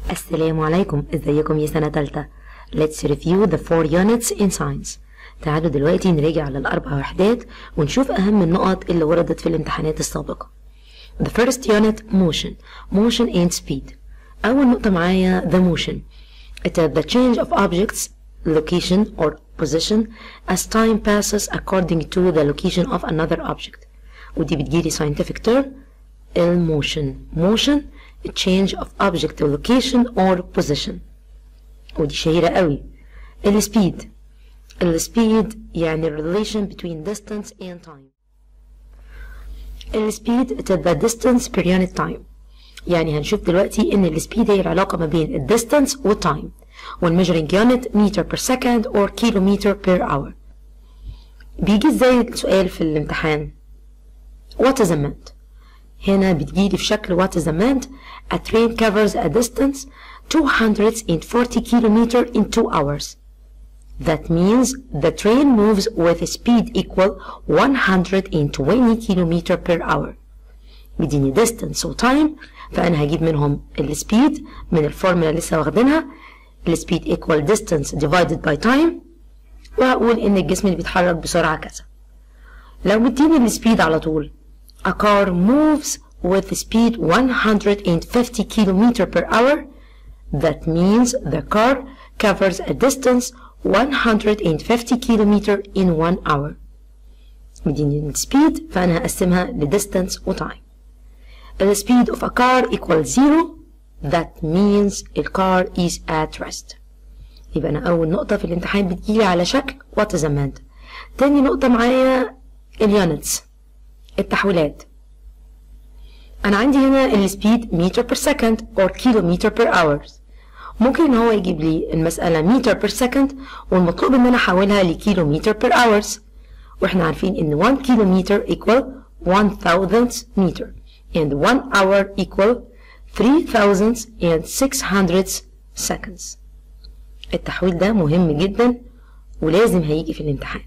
السلام عليكم، ازيكم يا سنة تالتة. Let's review the 4 units in science. تعالوا دلوقتي نراجع على الأربع وحدات ونشوف أهم النقط اللي وردت في الامتحانات السابقة. The first unit motion and speed. أول نقطة معايا the motion. It is the change of objects, location or position as time passes according to the location of another object. ودي بتجيلي scientific term motion change of object location or position. ودي شهيرة قوي. السبيد يعني relation between distance and time. السبيد is the distance per unit time. يعني هنشوف دلوقتي ان السبيد هي العلاقة ما بين الديستانس والتايم، والميجرنج يونت متر per second or kilometer per hour. بيجي ازاي السؤال في الامتحان؟ what is a minute؟ هنا بتجيلي في شكل what is a minute. A train covers a distance 240 kilometer in 2 hours. That means the train moves with a speed equal 120 kilometer per hour. بديني distance و time، فأنا هجيب منهم السبيد من الفورمولا اللي لسه واخدينها. السبيد equal distance divided by time، وهقول إن الجسم اللي بيتحرك بسرعة كذا. لو مديني السبيد على طول A car moves with speed 150 km per hour. That means the car covers a distance 150 km in 1 hour. مديني السبيد فأنا هقسمها لديستانس وتايم. The speed of a car equals 0. That means the car is at rest. يبقى أنا أول نقطة في الامتحان بتجيلي على شكل what is a minute. تاني نقطة معايا اليونتس، التحويلات. أنا عندي هنا السبيد متر per second or kilometer per hour. ممكن إن هو يجيب لي المسألة متر per second والمطلوب إن أنا أحولها لكيلومتر per hours، وإحنا عارفين إن 1 كيلومتر equal 1000 meter and 1 hour equal 3600 seconds. التحويل ده مهم جدا ولازم هيجي في الامتحان.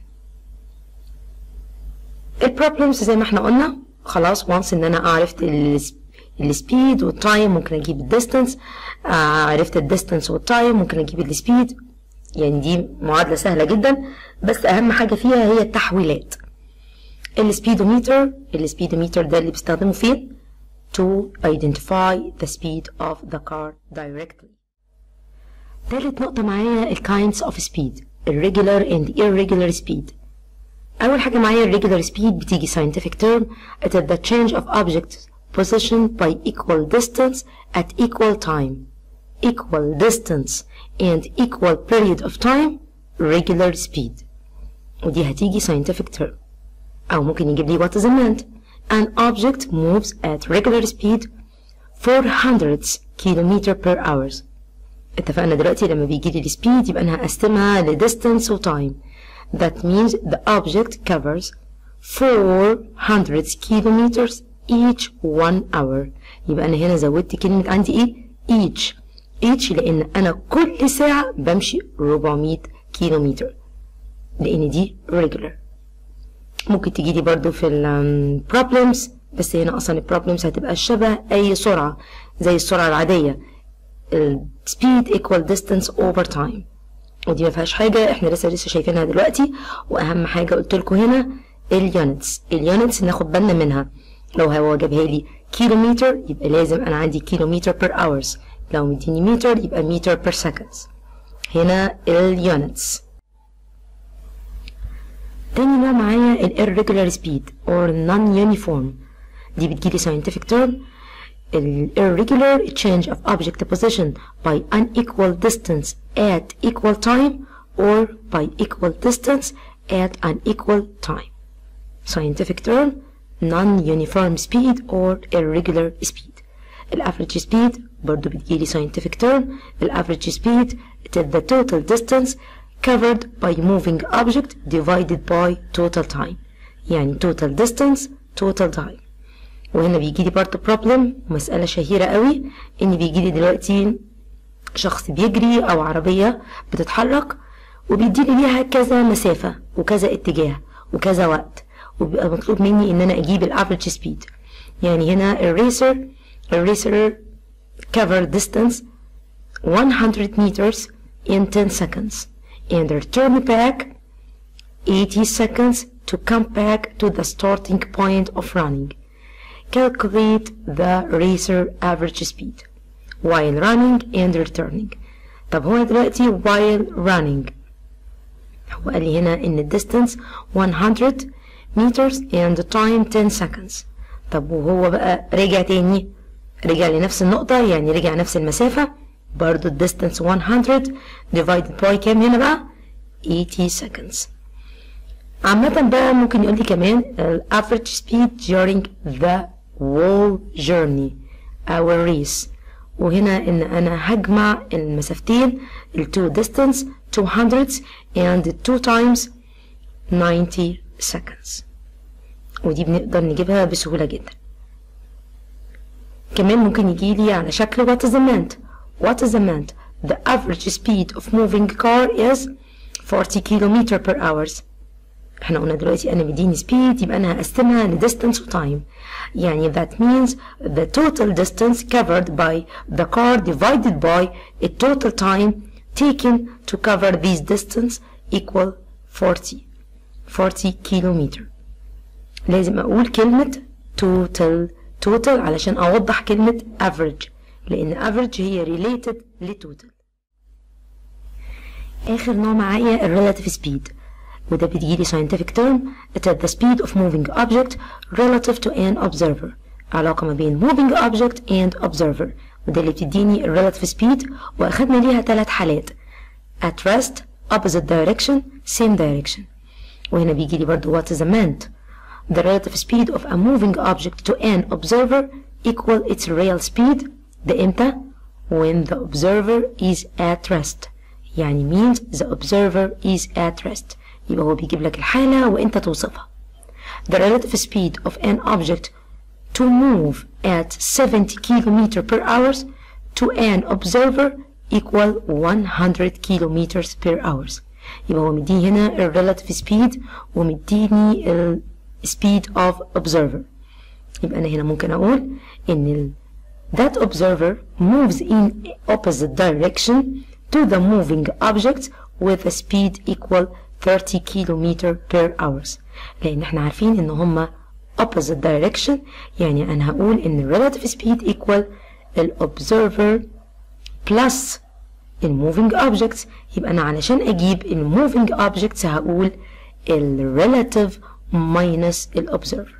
البروبلمز زي ما احنا قلنا خلاص وانس ان انا عرفت السبيد والتايم ممكن اجيب الديستانس، عرفت الديستانس والتايم ممكن اجيب السبيد. يعني دي معادلة سهلة جدا، بس اهم حاجة فيها هي التحويلات. السبيدوميتر ده اللي بيستخدمه فين to identify the speed of the car directly. تالت نقطة معايا kinds of speed، regular and irregular speed. أول حاجة معايا regular speed بتيجي scientific term. It is the change of object position by equal distance at equal time. Equal distance and equal period of time regular speed. ودي هتيجي scientific term. أو ممكن يجيب لي what is a minute. An object moves at regular speed 400 km per hour. اتفقنا دلوقتي لما بيجي لي السبيد يبقى أنا هقسمها لديستانس وتايم. That means the object covers 400 kilometers each 1 hour. يبقى أنا هنا زودت كلمة عندي إيه؟ each لأن أنا كل ساعة بمشي 400 كيلومتر، لأن دي regular. ممكن تجيلي برضو في ال problems، بس هنا أصلا ال problems هتبقى شبه أي سرعة زي السرعة العادية. speed equal distance over time، ودي ما فيهاش حاجة، احنا لسه شايفينها دلوقتي. واهم حاجة قلت لكم هنا اليونتس ناخد بالنا منها. لو هو جابها لي كيلومتر يبقى لازم انا عندي كيلومتر per hours، لو مديني متر يبقى متر per seconds. هنا اليونتس. تاني نوع معايا irregular speed or non-uniform. دي بتجيلي scientific term. irregular change of object position by unequal distance at equal time or by equal distance at unequal time. Scientific term non-uniform speed or irregular speed. Average speed برضو بتجيلي scientific term. average speed it is the total distance covered by moving object divided by total time. يعني total distance total time. وهنا بيجيلي برضو problem، مسألة شهيرة قوي، ان بيجيلي دلوقتي شخص بيجري او عربية بتتحرك وبيديني ليها كذا مسافة وكذا اتجاه وكذا وقت، وبيبقى مطلوب مني ان انا اجيب الافريج سبيد. يعني هنا الريسر cover distance 100 meters in 10 seconds and return back 80 seconds to come back to the starting point of running. Calculate the racer average speed while running and returning. طب هو دلوقتي while running هو قال لي هنا إن distance 100 meters and time 10 seconds. طب وهو بقى رجع تاني، رجع لنفس النقطة، يعني رجع نفس المسافة، برضو distance 100 divided by كام هنا بقى 80 seconds. عامة بقى ممكن يقول لي كمان average speed during the whole journey our race، وهنا ان انا هجمع المسافتين التو distance 200 and 2 times 90 seconds، ودي بنقدر نجيبها بسهولة جدا. كمان ممكن يجيلي على شكل what is the meant. What is the meant? The average speed of moving car is 40 km per hour. احنا قلنا دلوقتي انا مديني speed يبقى انا هقسمها ل distance و time، يعني that means the total distance covered by the car divided by the total time taken to cover this distance equal 40 kilometer. لازم اقول كلمة total علشان اوضح كلمة average، لان average هي related ل total. اخر نوع معايا relative speed، وده بتجيلي scientific term it is the speed of moving object relative to an observer، علاقة ما بين moving object and observer، وده اللي بتديني relative speed. واخدنا ليها 3 حالات at rest, opposite direction, same direction. وهنا بيجيلي برضو what is meant. The relative speed of a moving object to an observer equal its real speed. ده امتى؟ when the observer is at rest، يعني means the observer is at rest، يبقى هو بيجيب لك الحالة وانت توصفها. The relative speed of an object to move at 70 km per hour to an observer equal 100 km per hour. يبقى هو مديني هنا ال relative speed ومديني ال speed of observer. يبقى أنا هنا ممكن أقول إن that observer moves in opposite direction to the moving object with a speed equal 30 km per hour، لأن احنا عارفين إن هما opposite direction، يعني أنا هقول إن relative speed equal ال observer plus ال moving objects. يبقى أنا علشان أجيب ال moving objects هقول ال relative minus ال observer.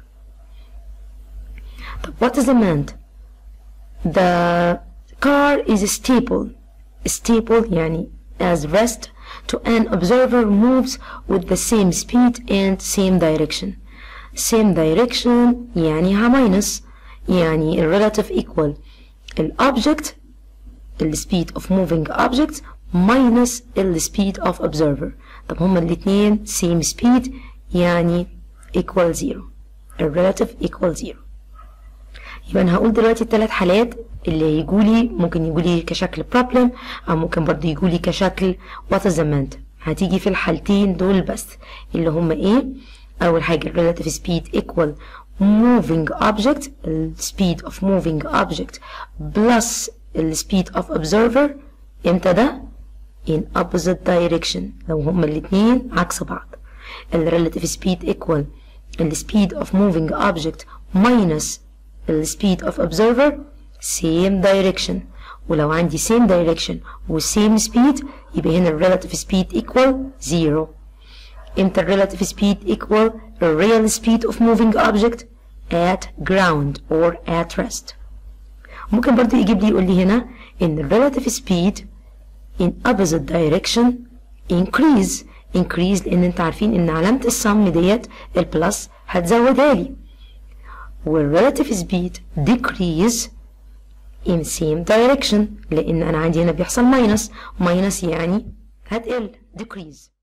طب what is the meant? The car is stable يعني as rest to an observer moves with the same speed and same direction. Same direction يعني minus، يعني relative equal object speed of moving object minus speed of observer. طب هما الاتنين same speed يعني equal 0، relative equal 0. يبقى أنا هقول دلوقتي ال3 حالات اللي يجولي، ممكن يجولي كشكل problem أو ممكن برضه يجولي كشكل what is the meant. هتيجي في الحالتين دول بس اللي هما ايه؟ أول حاجة relative speed equal moving object speed of moving object plus speed of observer. امتى ده؟ in opposite direction، لو هما الاتنين عكس بعض. relative speed equal speed of moving object minus speed of observer same direction، ولو عندي same direction و same speed يبقى هنا relative speed equal 0. امتى relative speed equal real speed of moving object at ground or at rest. ممكن برضه يجيب لي يقول لي هنا ان relative speed in opposite direction increase لان انت عارفين ان علامة السم ديت البلس هتزودها لي، والrelative speed decrease in same direction لان انا عندي هنا بيحصل minus يعني هتقل decrease.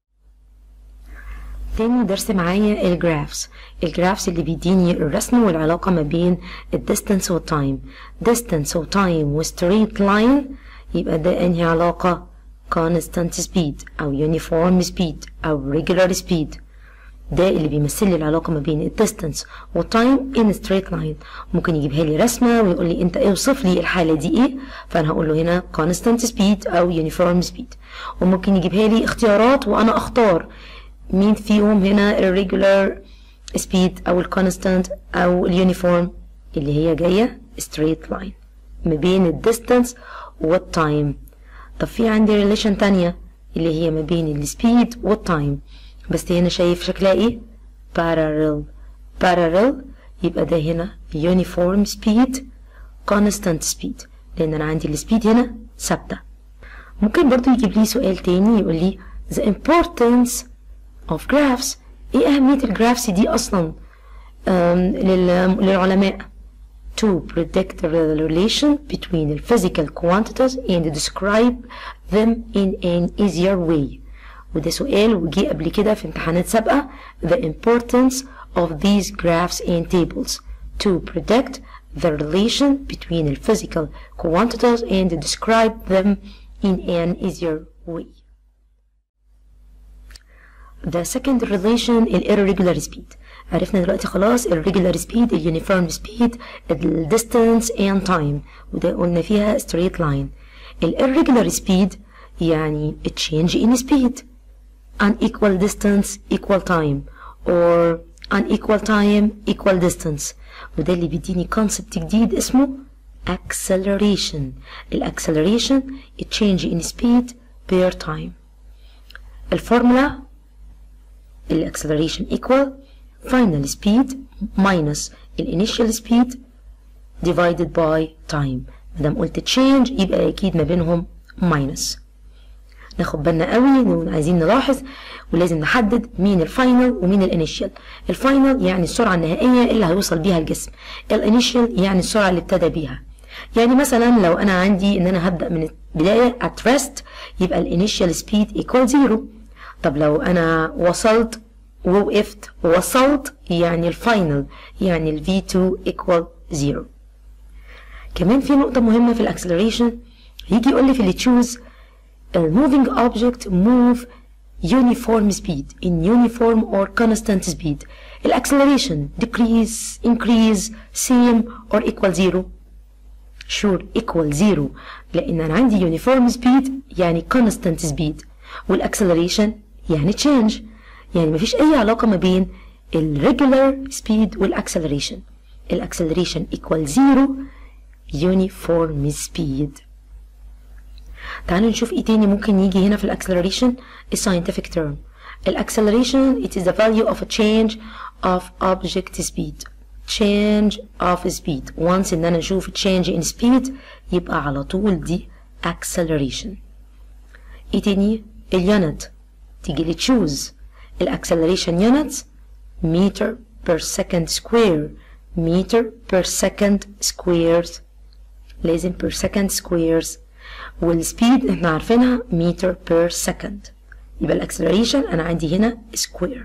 تاني درس معايا الجرافس اللي بيديني الرسم والعلاقة ما بين الديستانس والتايم. distance وتايم وستريت لاين يبقى ده انهي علاقة؟ constant speed او uniform speed او regular speed. ده اللي بيمثل لي العلاقة ما بين الديستانس والتايم in straight line. ممكن يجيبها لي رسمة ويقول لي انت اوصف لي الحالة دي ايه، فانا هقول له هنا constant speed او uniform speed. وممكن يجيبها لي اختيارات وانا اختار مين فيهم هنا irregular speed او الconstant او اليونيفورم، اللي هي جاية straight line ما بين الديستانس والتايم. طب في عندي ريليشن تانية اللي هي ما بين السبيد والتايم، بس هنا شايف شكلها ايه؟ parallel. يبقى ده هنا uniform speed constant speed، لان انا عندي السبيد هنا ثابتة. ممكن برضو يجيب لي سؤال تاني يقول لي the importance of graphs. ايه اهمية الجرافس دي اصلا للعلماء؟ to predict the relation between the physical quantities and describe them in an easier way. وده سؤال وجي قبل كده في امتحانات سابقة. the importance of these graphs and tables to predict the relation between the physical quantities and describe them in an easier way. The second relation irregular speed. عرفنا دلوقتي خلاص irregular speed, uniform speed, distance and time، وده قلنا فيها straight line. irregular speed يعني change in speed, unequal distance equal time, or unequal time equal distance، وده اللي بيديني concept جديد اسمه acceleration. acceleration change in speed per time. الفورمولا acceleration equal final speed minus initial speed divided by time. مادام قلت change يبقى اكيد ما بينهم minus. ناخد بالنا قوي، عايزين نلاحظ ولازم نحدد مين الفاينل ومين الانيشال. الفاينل يعني السرعه النهائيه اللي هيوصل بيها الجسم، الانيشال يعني السرعه اللي ابتدى بيها. يعني مثلا لو انا عندي ان انا هبدا من البدايه at rest يبقى الانيشال سبيد equal 0. طب لو انا وصلت ووقفت وصلت يعني الفاينل يعني ال V2 equal 0. كمان في نقطة مهمة في الاكسلريشن، يجي يقول لي في اللي تشوز moving object move uniform speed in uniform or constant speed. الاكسلريشن decrease, increase, same or equal 0. sure equal 0 لان انا عندي uniform speed يعني constant speed، والاكسلريشن يعني change، يعني مفيش اي علاقة ما بين الريجولار سبيد والاكسلريشن. الاكسلريشن equal 0 uniform speed. تعالوا نشوف ايه تاني ممكن يجي هنا في الاكسلريشن. scientific term. الاكسلريشن it is the value of a change of object speed. change of speed. once ان انا نشوف change in speed يبقى على طول دي acceleration. ايه تاني؟ اليونت تيجي لي تشوز الاكسلريشن يونتس meter per second square. meter per second squares، لازم per second squares. والسبيد احنا عارفينها meter per second، يبقى الاكسلريشن انا عندي هنا square.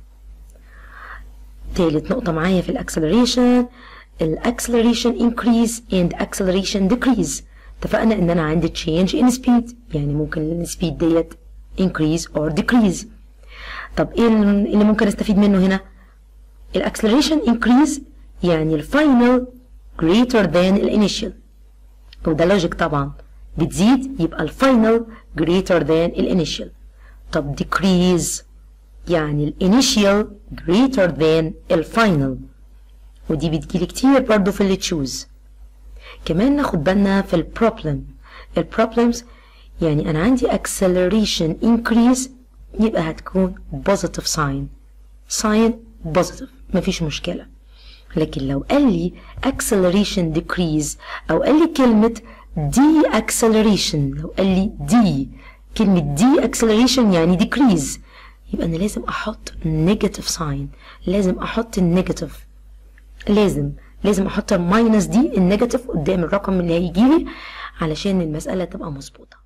تالت نقطة معايا في الاكسلريشن الاكسلريشن increase and acceleration decrease. اتفقنا ان انا عندي change in speed، يعني ممكن السبيد ديت increase or decrease. طب ايه اللي ممكن استفيد منه هنا؟ الاكسلريشن increase يعني الفاينل greater than الانيشال، وده لوجيك طبعا، بتزيد يبقى الفاينل greater than الانيشال. طب decrease يعني الانيشال greater than الفاينل، ودي بتجيلي كتير برضو في اللي تشوز. كمان ناخد بالنا في البروبلم. البروبلمز يعني انا عندي acceleration increase يبقى هتكون positive sign positive مفيش مشكلة. لكن لو قال لي acceleration decrease او قال لي كلمة deceleration، لو قال لي كلمة deceleration يعني decrease يبقى انا لازم احط negative sign، لازم احط النيجاتيف، لازم احط الماينس دي النيجاتيف قدام الرقم اللي هيجيلي علشان المسألة تبقى مظبوطة.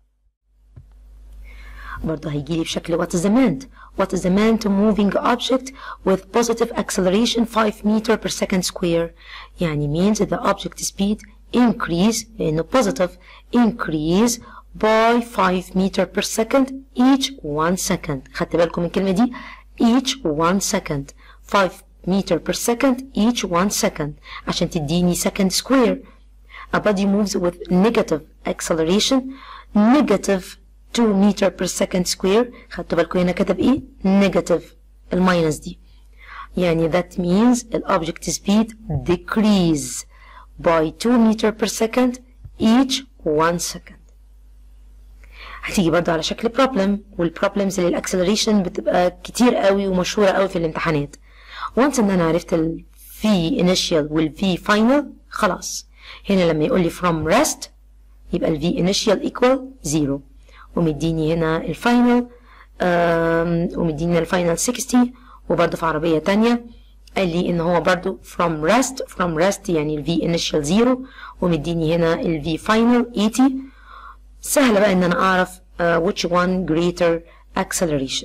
برضه هيجيلي بشكل what is the moment. What is the moment to moving object with positive acceleration 5 meter per second square. يعني means the object speed increase لأنه positive increase by 5 meter per second each 1 second. خدت بالكم من الكلمة دي each 1 second. 5 meter per second each 1 second عشان تديني second square. A body moves with negative acceleration negative 2 meter per second square. خدتوا بالكم هنا كتب ايه؟ negative الماينس دي. يعني that means the object speed decrease by 2 meter per second each 1 second. هتيجي برضه على شكل problem، والproblems للاكسلريشن بتبقى كتير قوي ومشهورة قوي في الامتحانات. once ان انا عرفت ال V initial وال V final خلاص. هنا لما يقول لي from rest يبقى ال V initial equal 0، ومديني هنا الفاينل ومديني الفاينل 60. وبرضه في عربية تانية قال لي ان هو برضه from rest يعني ال V initial 0، ومديني هنا ال V final 80. سهلة بقى ان انا اعرف which one greater acceleration.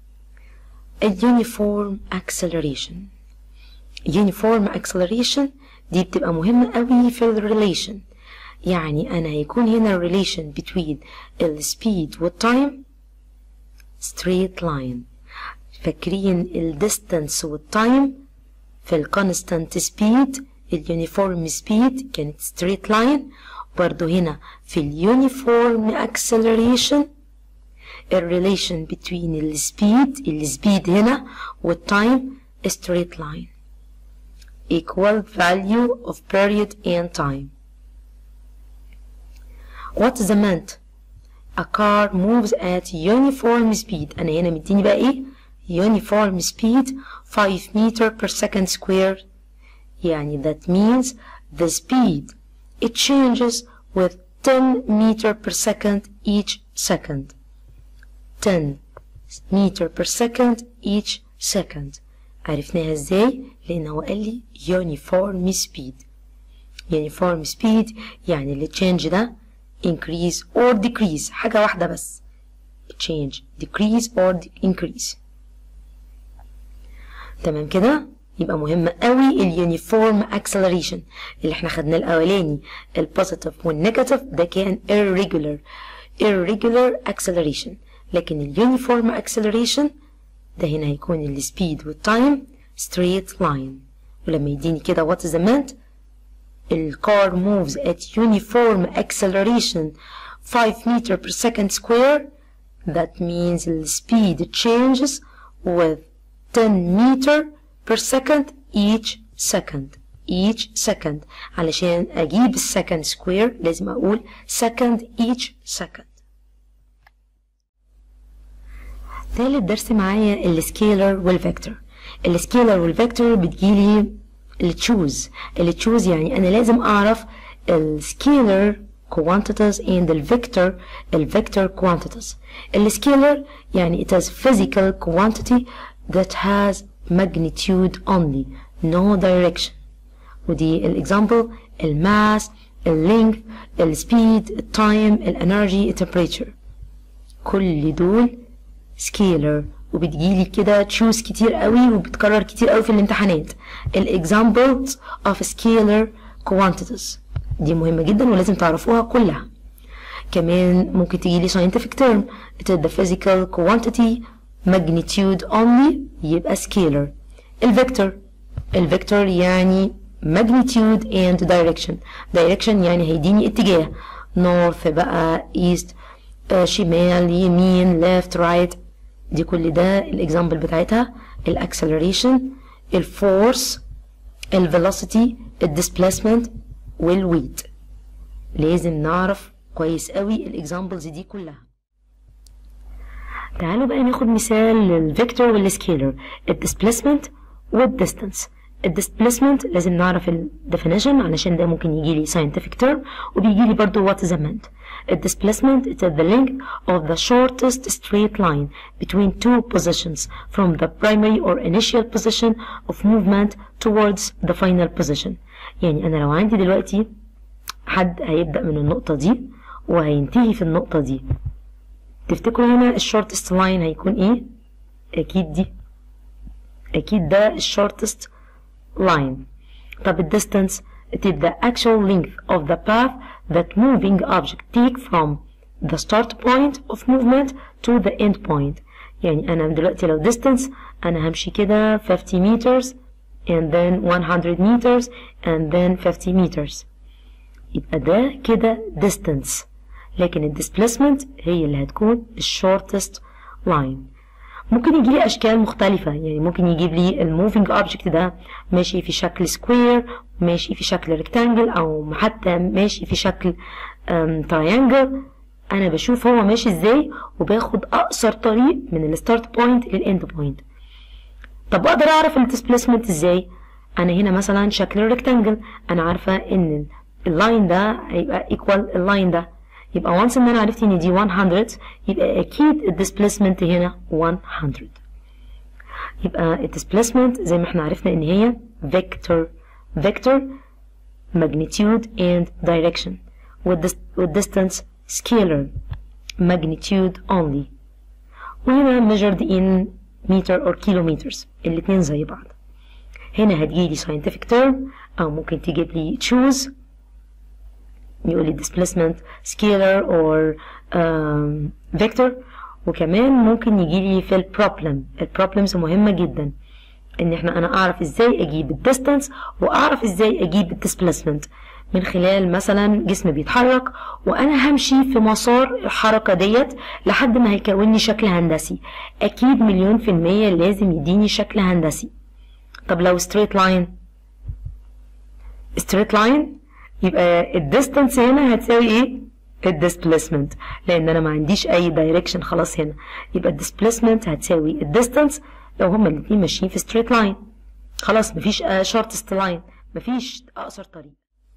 uniform acceleration دي بتبقى مهمة قوي في الريليشن. يعني انا هيكون هنا relation between ال speed والتايم straight line. فاكرين ال distance والتايم في ال constant speed ال uniform speed كانت straight line. برضو هنا في ال uniform acceleration الريليشن between ال speed هنا والتايم straight line equal value of period and time. What is meant? A car moves at uniform speed. أنا هنا مديني بقى إيه؟ uniform speed 5 meter per second square. يعني that means the speed it changes with 10 meter per second each second. 10 meter per second each second. عرفناها ازاي؟ لأن هو قال لي uniform speed. uniform speed يعني اللي change ده increase or decrease، حاجة واحدة بس. change decrease or increase. تمام كده؟ يبقى مهم قوي اليونيفورم acceleration اللي احنا خدناه الاولاني البوزيتيف والنيجاتيف ده كان irregular acceleration، لكن اليونيفورم acceleration ده هنا هيكون السبيد والتايم straight line. ولما يديني كده what is the meant the car moves at uniform acceleration 5 meter per second square. That means the speed changes with 10 meter per second each second. علشان أجيب second square لازم أقول second each second. ثالث درس معايا السكيلر والفيكتور. السكيلر والفيكتور بتجيلي التشوز يعني أنا لازم أعرف السكيلر quantities and الفيكتور quantities. السكيلر يعني it has physical quantity that has magnitude only no direction. ودي الإكزامبل الماس اللينث السبيد التايم الانرجي التمبريتشر، كل دول سكيلر وبتجيلي كده تشوز كتير قوي وبتكرر كتير قوي في الامتحانات. الاكزامبلز اوف سكيلر كوانتيتيز دي مهمة جدا ولازم تعرفوها كلها. كمان ممكن تجيلي scientific term it is the physical quantity magnitude only يبقى scalar. الفيكتور يعني magnitude and direction يعني هيديني اتجاه north بقى east شمال يمين left right. دي كل ده الاكزامبل بتاعتها الاكسلريشن الفورس الفيلوسيتي الديسبليسمنت والويت. لازم نعرف كويس قوي الاكزامبلز دي كلها. تعالوا بقى ناخد مثال للفيكتور والسكيلر. الديسبليسمنت والديستانس. الديسبليسمنت لازم نعرف الديفينيشن علشان ده ممكن يجي لي scientific term وبيجي لي برضه what is meant. Displacement is the length of the shortest straight line between two positions from the primary or initial position of movement towards the final position. يعني أنا لو عندي دلوقتي حد هيبدأ من النقطة دي وهينتهي في النقطة دي، تفتكروا هنا shortest line هيكون إيه؟ أكيد ده shortest line. طب distance it is the actual length of the path that moving object take from the start point of movement to the end point. يعني أنا دلوقتي لو distance أنا همشي كده 50 meters and then 100 meters and then 50 meters، يبقى ده كده distance. لكن ال displacement هي اللي هتكون ال shortest line. ممكن يجي لي أشكال مختلفة، يعني ممكن يجيب لي ال moving object ده ماشي في شكل square، ماشي في شكل rectangle، أو حتى ماشي في شكل triangle. أنا بشوف هو ماشي إزاي وباخد أقصر طريق من ال start point لل end point. طب أقدر أعرف ال displacement إزاي؟ أنا هنا مثلا شكل rectangle، أنا عارفة إن اللاين ده هيبقى equal اللاين ده، يبقى once إن أنا عرفت إن دي 100 يبقى أكيد ال displacement هنا 100. يبقى ال displacement زي ما احنا عرفنا إن هي vector magnitude and direction، وال distance scalar magnitude only، وهنا measured in meter or kilometers، الاتنين زي بعض. هنا هتجيلي scientific term أو ممكن تجيب لي choose، يقول لي displacement scalar or vector. وكمان ممكن يجيلي في البروبلمز مهمة جدا، ان انا اعرف ازاي اجيب الديستانس واعرف ازاي اجيب الديسبليسمنت من خلال مثلا جسم بيتحرك وانا همشي في مسار الحركة ديت لحد ما هيكون لي شكل هندسي. اكيد 100% لازم يديني شكل هندسي. طب لو straight line يبقى الديستانس هنا هتساوي ايه؟ الديسبليسمنت، لان انا ما عنديش اي دايركشن خلاص هنا، يبقى الديسبليسمنت هتساوي الديستانس لو هما الاتنين ماشيين في ستريت لاين. خلاص مفيش شورتست لاين، مفيش اقصر طريق.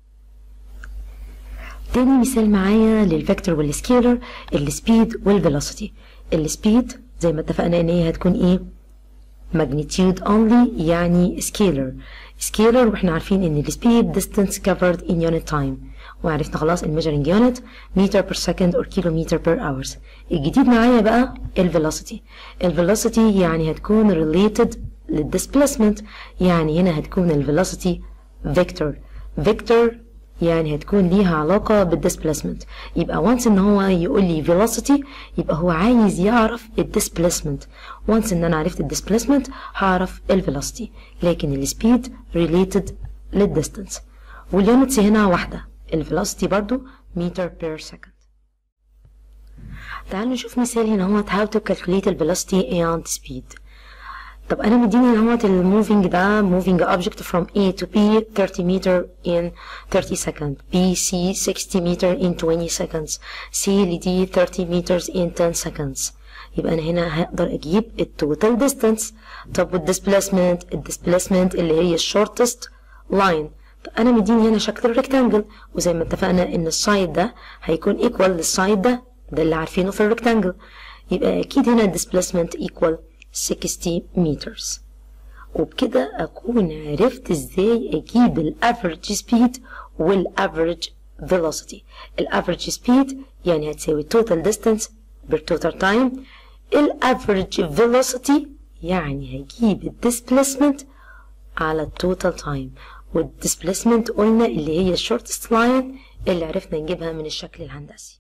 تاني مثال معايا للفيكتور والسكيلر، السبيد والفيلوسيتي. السبيد زي ما اتفقنا ان هي هتكون ايه؟ magnitude only، يعني scalar واحنا عارفين ان السبيد distance covered in unit time، وعرفنا خلاص الميجرنج يونت meter per second or kilometer per hours. الجديد معايا بقى الفيلوسيتي يعني هتكون related للديسبليسمنت، يعني هنا هتكون الفيلوسيتي فيكتور يعني هتكون ليها علاقة بالديسبليسمنت. يبقى once ان هو يقول لي velocity يبقى هو عايز يعرف الديسبليسمنت. once ان انا عرفت الديسبليسمنت هعرف الفيلوسيتي، لكن السبيد related للديستانس. واليونتس هنا واحدة، الفيلوسيتي برضو meter per second. تعالوا نشوف مثال هنا هو how to calculate the velocity and speed. طب انا مديني هنا هو الموفينج ده moving object from A to B 30 meter in 30 seconds، B C 60 meter in 20 seconds، C دي 30 meters in 10 seconds. يبقى انا هنا هقدر اجيب التوتال ديستانس. طب والديسبليسمنت اللي هي الشورتست لاين. طب انا مديني هنا شكل الريكتانجل، وزي ما اتفقنا ان السايد ده هيكون ايكوال للسايد ده اللي عارفينه في الريكتانجل، يبقى اكيد هنا الديسبليسمنت ايكوال 60 meters. وبكده اكون عرفت ازاي اجيب الافريج سبيد والافريج فيلوسيتي. الافريج سبيد يعني هتساوي total distance per total time، الافريج فيلوسيتي يعني هجيب الديسبليسمنت على التوتال تايم، والديسبليسمنت قلنا اللي هي الشورتست لاين اللي عرفنا نجيبها من الشكل الهندسي.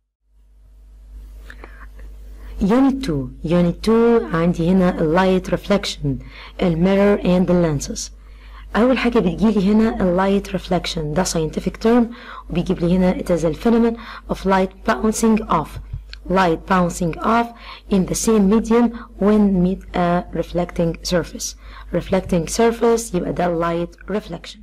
Unit 2 عندي هنا اللايت ريفلكشن، الميرور and the lenses. أول حاجة بتجيلي هنا اللايت ريفلكشن، ده scientific term وبيجيب لي هنا it is a phenomenon of light bouncing off in the same medium when meet a reflecting surface. reflecting surface يبقى ده light reflection.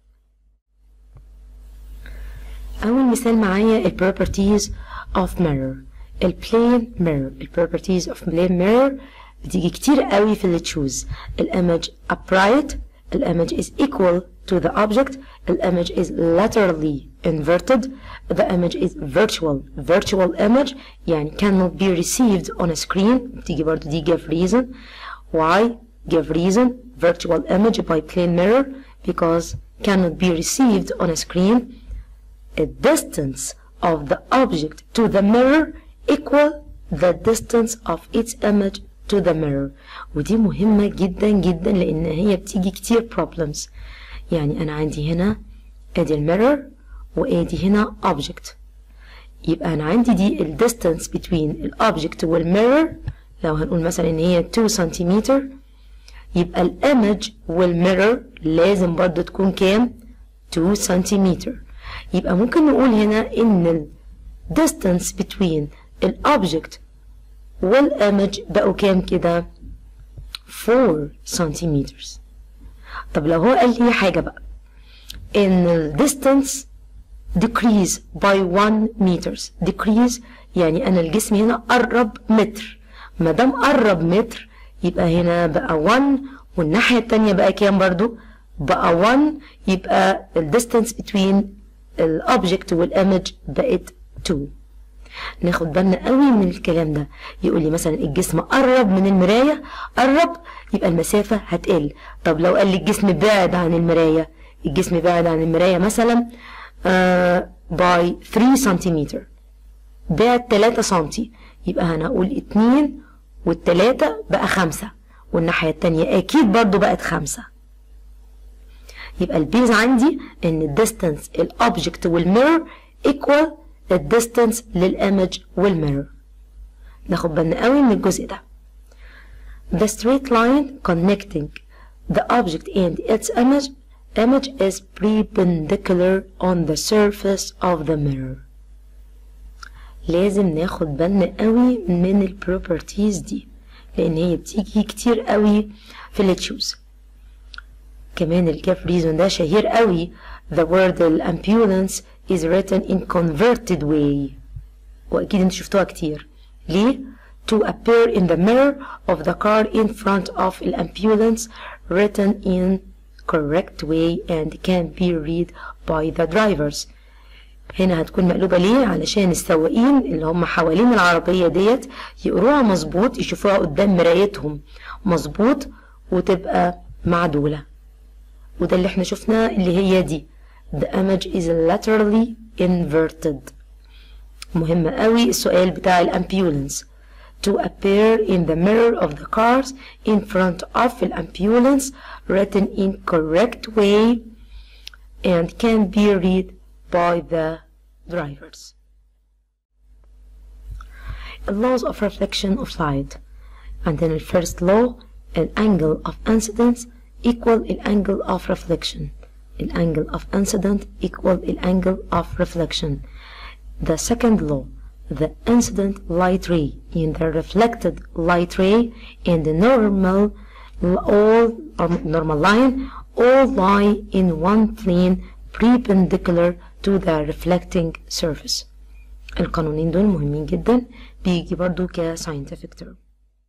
أول مثال معايا properties of mirror. البلين ميرور، البروبرتيز اوف بلين ميرور بتيجي كتير قوي في اللي تشوز. الامج upright، الامج is equal to the object، الامج is laterally inverted، the image is virtual image يعني cannot be received on a screen. بتيجي برضو دي give reason. why give reason virtual image by plane mirror because cannot be received on a screen. A distance of the object to the mirror equal the distance of its image to the mirror. ودي مهمة جدا جدا لأن هي بتيجي كتير problems. يعني أنا عندي هنا ادي الميرور وادي هنا object، يبقى أنا عندي دي ال distance between ال object وال mirror لو هنقول مثلا ان هي 2 سنتيمتر، يبقى الايمج والميرور لازم برضو تكون كام؟ 2 سنتيمتر. يبقى ممكن نقول هنا ان ال distance between الأوبجكت والإيمج بقوا كام كده؟ 4 سنتيمتر. طب لو هو قال لي حاجة بقى إن ال distance decrease by 1 meters. decrease يعني أنا الجسم هنا قرب متر، ما دام قرب متر يبقى هنا بقى 1، والناحية التانية بقى كام برضو؟ بقى 1، يبقى ال distance between الأوبجكت والإيمج بقت 2. ناخد بالنا قوي من الكلام ده. يقول لي مثلا الجسم قرب من المراية، قرب يبقى المسافة هتقل. طب لو قال لي الجسم بعد عن المراية، الجسم بعد عن المراية مثلا باي 3 سنتيمتر، بعد 3 سنتي، يبقى هنقول 2 وال3 بقى 5، والناحية التانية أكيد برضو بقت 5. يبقى البيز عندي إن الديستانس الأوبجكت والميرور equal الديستانس للإيمج والميرور. ناخد بالنا قوي من الجزء ده. The straight line connecting the object and its image is perpendicular on the surface of the mirror. لازم ناخد بالنا قوي من البروبرتيز دي، لأن هي بتيجي كتير قوي في التشوز. كمان الجاف ريزون ده شهير قوي. The word ambulance is written in converted way، وأكيد انتوا شفتوها كتير. ليه؟ To appear in the mirror of the car in front of the ambulance written in correct way and can be read by the drivers. هنا هتكون مقلوبة ليه؟ علشان السواقين اللي هم حوالين العربية ديت يقروها مظبوط، يشوفوها قدام مرايتهم مظبوط وتبقى معدولة. وده اللي احنا شفناه اللي هي دي. The image is laterally inverted. مهم قوي السؤال بتاع الامبيولنس. To appear in the mirror of the cars in front of the ambulance written in correct way and can be read by the drivers. Laws of reflection of light. عندنا the first law, an angle of incidence equal the angle of reflection. The angle of incident equal the angle of reflection. The second law, the incident light ray and the reflected light ray and the normal line all lie in one plane perpendicular to the reflecting surface. القانونين دول مهمين جدا، بيجي برضو كscientific term.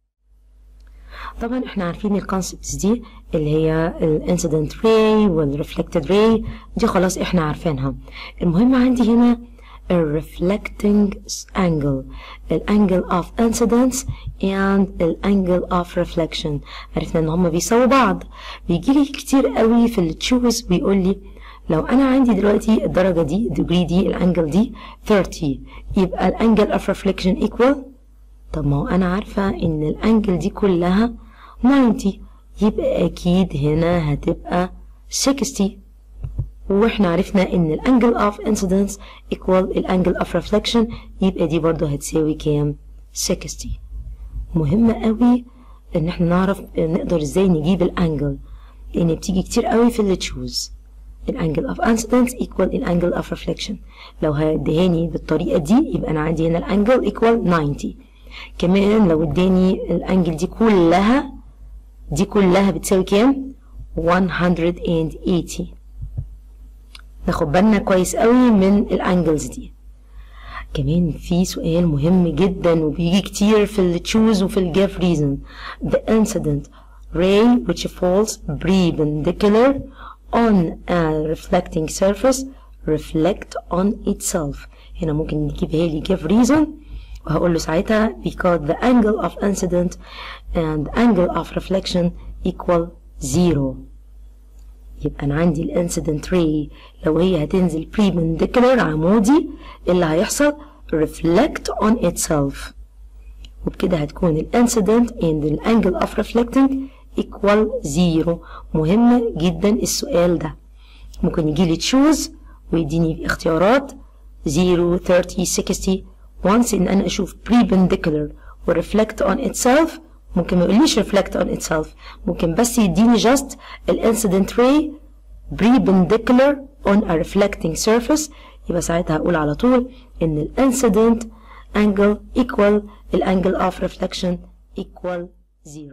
طبعا احنا عارفين الكونسبتس دي اللي هي الانسيدنت راي والريفلكتد راي، دي خلاص احنا عارفينها. المهم عندي هنا الريفلكتنج انجل، الانجل اوف انسيدنس اند الانجل اوف ريفلكشن. عرفنا ان هما بيساووا بعض. بيجي لي كتير قوي في التشوز بيقول لي لو انا عندي دلوقتي الدرجه دي الديجري دي الانجل دي 30، يبقى الانجل اوف ريفلكشن ايكوال. طب ما هو انا عارفه ان الانجل دي كلها 90، يبقى اكيد هنا هتبقى 60. واحنا عرفنا ان الانجل اوف انسيدنس ايكوال الانجل اوف ريفلكشن، يبقى دي برضو هتساوي كام؟ 60. مهم قوي ان احنا نعرف نقدر ازاي نجيب الانجل، لان بتيجي كتير قوي في التشوز. الانجل اوف انسيدنس ايكوال الانجل اوف ريفلكشن. لو هدهاني بالطريقه دي يبقى انا عندي هنا الانجل ايكوال 90. كمان لو اداني الانجل دي كلها بتساوي كام؟ 180. ناخد بالنا كويس قوي من الانجلز دي. كمان في سؤال مهم جدا وبيجي كتير في التشوز وفي الجاف ريزون. The incident ray which falls perpendicular on a reflecting surface reflect on itself. هنا ممكن نجيبها لي جاف ريزون وهقول له ساعتها because the angle of incident and angle of reflection equal 0. يبقى أنا عندي الانسيدنت راي لو هي هتنزل perpendicular عمودي، اللي هيحصل reflect on itself، وبكده هتكون الانسيدنت and the angle of reflecting equal 0. مهم جدا السؤال ده. ممكن يجي لي تشوز ويديني اختيارات 0 30 60. once ان انا اشوف perpendicular و reflect on itself ممكن ما يقوليش reflect on itself، ممكن بس يديني just الانسيدنت ray perpendicular on a reflecting surface، يبقى ساعتها هقول على طول ان الانسيدنت angle equal الانجل of reflection equal 0.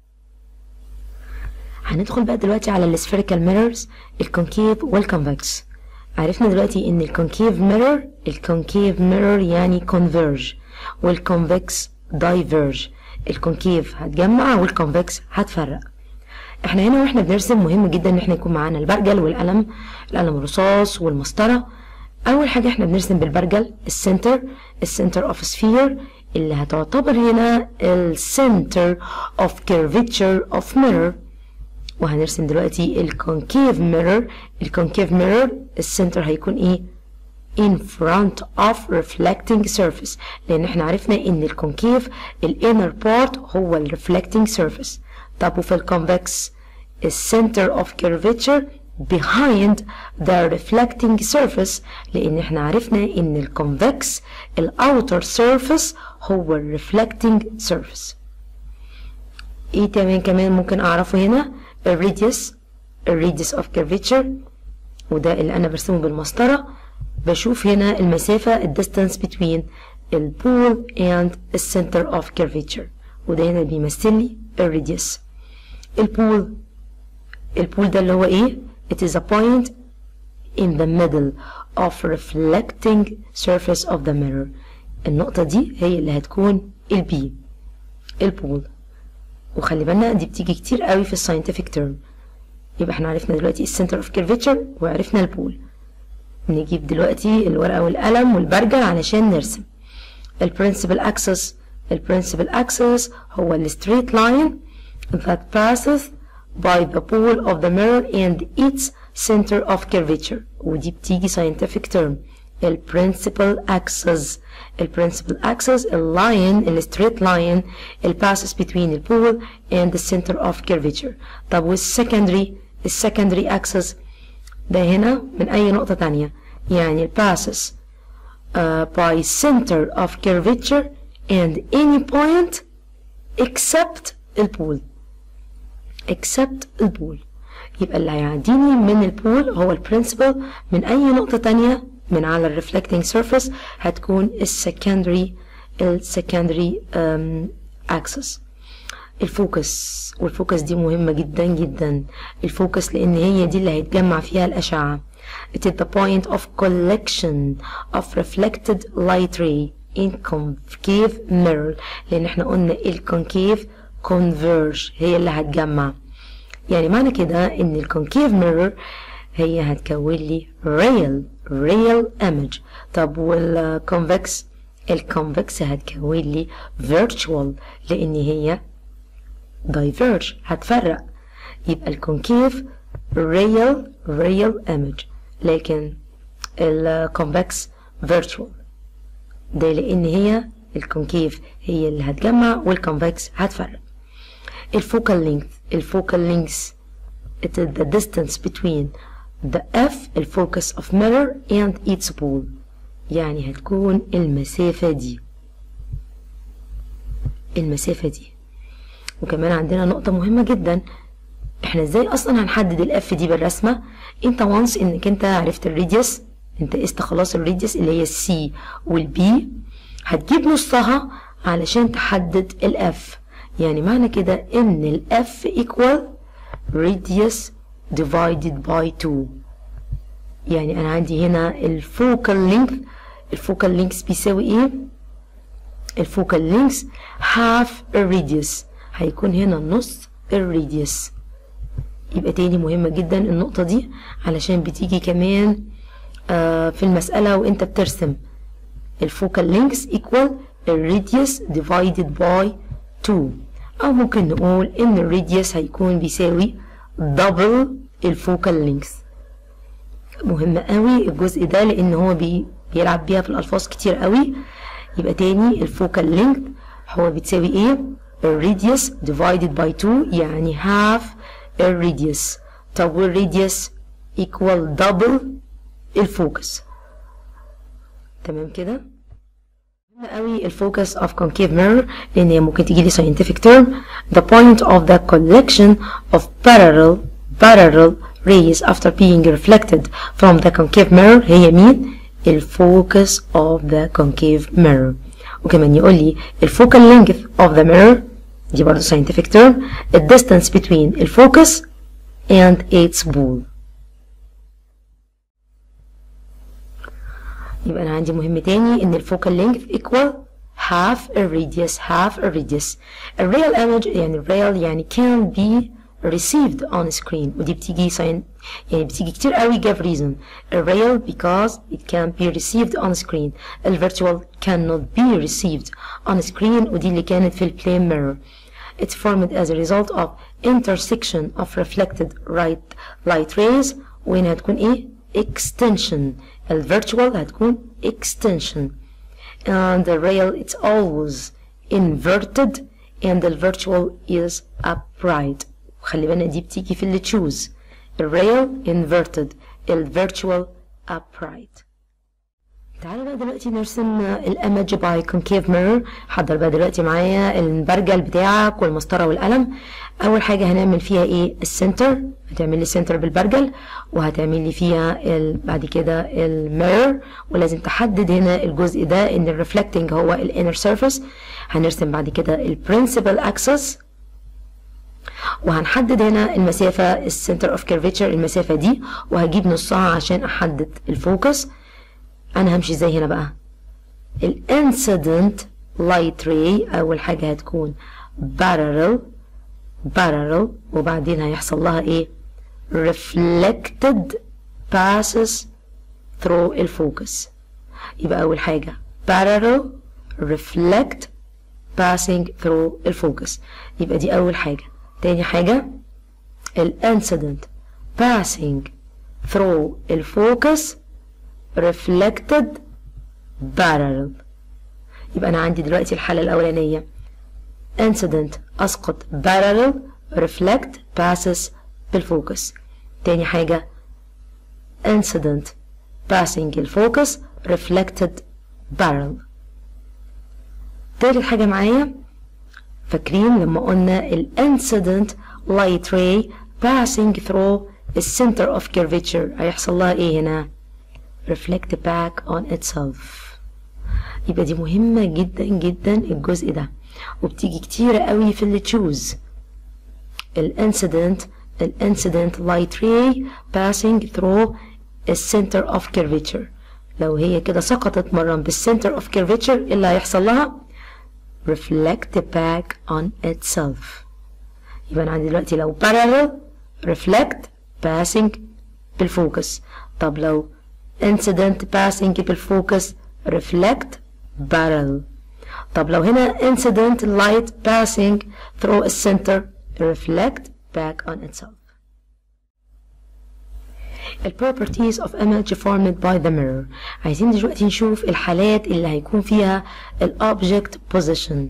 هندخل بقى دلوقتي على السفيريكال ميرورز الكونكيف والكونفكس. عرفنا دلوقتي ان الكونكيف ميرور يعني converge والكونفكس diverge. الكونكيف هتجمع والكونفكس هتفرق. احنا هنا واحنا بنرسم مهم جدا ان احنا يكون معانا البرجل والقلم، القلم الرصاص والمسطره. اول حاجه احنا بنرسم بالبرجل السنتر اوف سفير اللي هتعتبر هنا السنتر اوف كيرفيتشر اوف ميرور. وهنرسم دلوقتي الكونكيف ميرور السنتر هيكون ايه؟ in front of reflecting surface، لان احنا عرفنا ان الكونكيف الانر بارت هو الريفلكتنج سيرفيس. طب وفي الكونفكس السنتر اوف كيرفيتشر behind the reflecting surface، لان احنا عرفنا ان الكونفكس الاوتر سيرفيس هو الريفلكتنج سيرفيس. ايه كمان ممكن اعرفه هنا؟ الراديوس of curvature، وده اللي انا برسمه بالمسطره. بشوف هنا المسافه distance between البول and the center of curvature، وده هنا بيمثل لي الراديوس. البول ده اللي هو ايه؟ it is a point in the middle of reflecting surface of the mirror. النقطه دي هي اللي هتكون البي البول. وخلي بالنا دي بتيجي كتير قوي في الساينتفك تيرم. يبقى احنا عرفنا دلوقتي السنتر اوف كيرفيتشر وعرفنا البول. نجيب دلوقتي الورقه والقلم والبرجل علشان نرسم البرنسبل اكسس هو الستريت لاين that passes by the pole of the mirror and its center of curvature، ودي بتيجي scientific term البرنسبل اكسس الستريت لاين اللي passes between the pole and the center of curvature. طب والسكندري اكسس ده هنا من اي نقطة تانية، يعني passes by center of curvature and any point except البول. يبقى اللي هيعديني من البول هو البرنسبل، من اي نقطة تانية من على الريفلكتنج سيرفيس هتكون السكندري اكسس. والفوكس دي مهمة جدا الفوكس، لان هي دي اللي هيتجمع فيها الاشعة. It is the point of collection of reflected light ray in concave mirror، لان احنا قلنا الكونكيف converge هي اللي هتجمع. يعني معنى كده ان الكونكيف ميرور هي هتكون لي real image. طب والكونفكس هتكون لي virtual، لان هي diverge هتفرق. يبقى الكونكيف real image، لكن الكونفكس virtual، ده لان هي الكونكيف هي اللي هتجمع والكونفكس هتفرق. الفوكال length it is the distance between the F focus of mirror and its pole، يعني هتكون المسافة دي. وكمان عندنا نقطة مهمة جدا، احنا ازاي اصلا هنحدد الاف دي بالرسمة؟ انت وانس انك انت عرفت الراديوس، انت قست خلاص الراديوس اللي هي السي والبي، هتجيب نصها علشان تحدد الاف. يعني معنى كده ان الاف equal radius divided by 2. يعني انا عندي هنا الفوكال length بيساوي ايه؟ الفوكال length half الراديوس، هيكون هنا نص الراديوس. يبقى تاني مهمة جدا النقطة دي علشان بتيجي كمان في المسألة وانت بترسم. الفوكال length equal الراديوس divided by 2، او ممكن نقول ان الراديوس هيكون بيساوي double الفوكال length. مهم قوي الجزء ده لان هو بيلعب بيها في الالفاظ كتير قوي. يبقى تاني الفوكال length هو بتساوي ايه؟ الراديوس divided by 2 يعني half الراديوس. طب والراديوس equal double الفوكس. تمام كده؟ قوي الفوكس of concave mirror لان هي ممكن تجي لي scientific term. The point of the collection of parallel rays after being reflected from the concave mirror هي مين؟ الفوكس of the concave mirror. وكمان يقول لي الfocal length of the mirror دي برضه scientific term. The distance between الفوكس and its ball. يبقى أنا عندي مهم تاني إن الفوكال لينث equal half a radius. A real image يعني real يعني can be received on screen ودي بتيجي يعني بتيجي كتير قوي give reason. A real because it can be received on screen. A virtual cannot be received on screen ودي اللي كانت في الplane mirror. It's formed as a result of intersection of reflected light rays وين هتكون ايه؟ extension. الفيرتشوال هتكون extension and the real it's always inverted and the virtual is upright. خلي بالنا دي بتيجي في اللي choose. الreal inverted الvirtual upright. تعالوا بقى دلوقتي نرسم الامج باي concave mirror. حضر بقى دلوقتي معايا البرجل بتاعك والمسطره والقلم. اول حاجه هنعمل فيها ايه؟ السنتر. هتعمل لي سنتر بالبرجل وهتعمل لي فيها بعد كده الميرور ولازم تحدد هنا الجزء ده ان الريفلكتنج هو الانر سيرفيس. هنرسم بعد كده البرنسبل اكسس وهنحدد هنا المسافه السنتر اوف كيرفيتشر المسافه دي وهجيب نصها عشان احدد الفوكس. انا همشي ازاي هنا بقى؟ الانسيدنت لايت راي اول حاجه هتكون parallel وبعدين هيحصل لها ايه؟ reflected passes through الفوكس. يبقى اول حاجه parallel reflect passing through الفوكس. يبقى دي اول حاجه. تاني حاجه الانسيدنت passing through الفوكس reflected parallel. يبقى أنا عندي دلوقتي الحالة الأولانية incident أسقط parallel reflect passes بالفوكس. تاني حاجة incident passing الفوكس reflected parallel. تالت حاجة معايا فاكرين لما قلنا incident light ray passing through the center of curvature هيحصل لها ايه هنا؟ reflect back on itself. يبقى دي مهمة جدا جدا الجزء ده وبتيجي كتير قوي في اللي تشوز. الانسيدنت light ray passing through the center of curvature. لو هي كده سقطت مرة بالcenter of curvature اللي هيحصل لها reflect back on itself. يبقى أنا عندي دلوقتي لو parallel reflect passing بالفوكس. طب لو incident passing بالفوكس reflect parallel. طب لو هنا incident light passing through a center reflect back on itself. The properties of image formed by the mirror. عايزين دلوقتي نشوف الحالات اللي هيكون فيها object position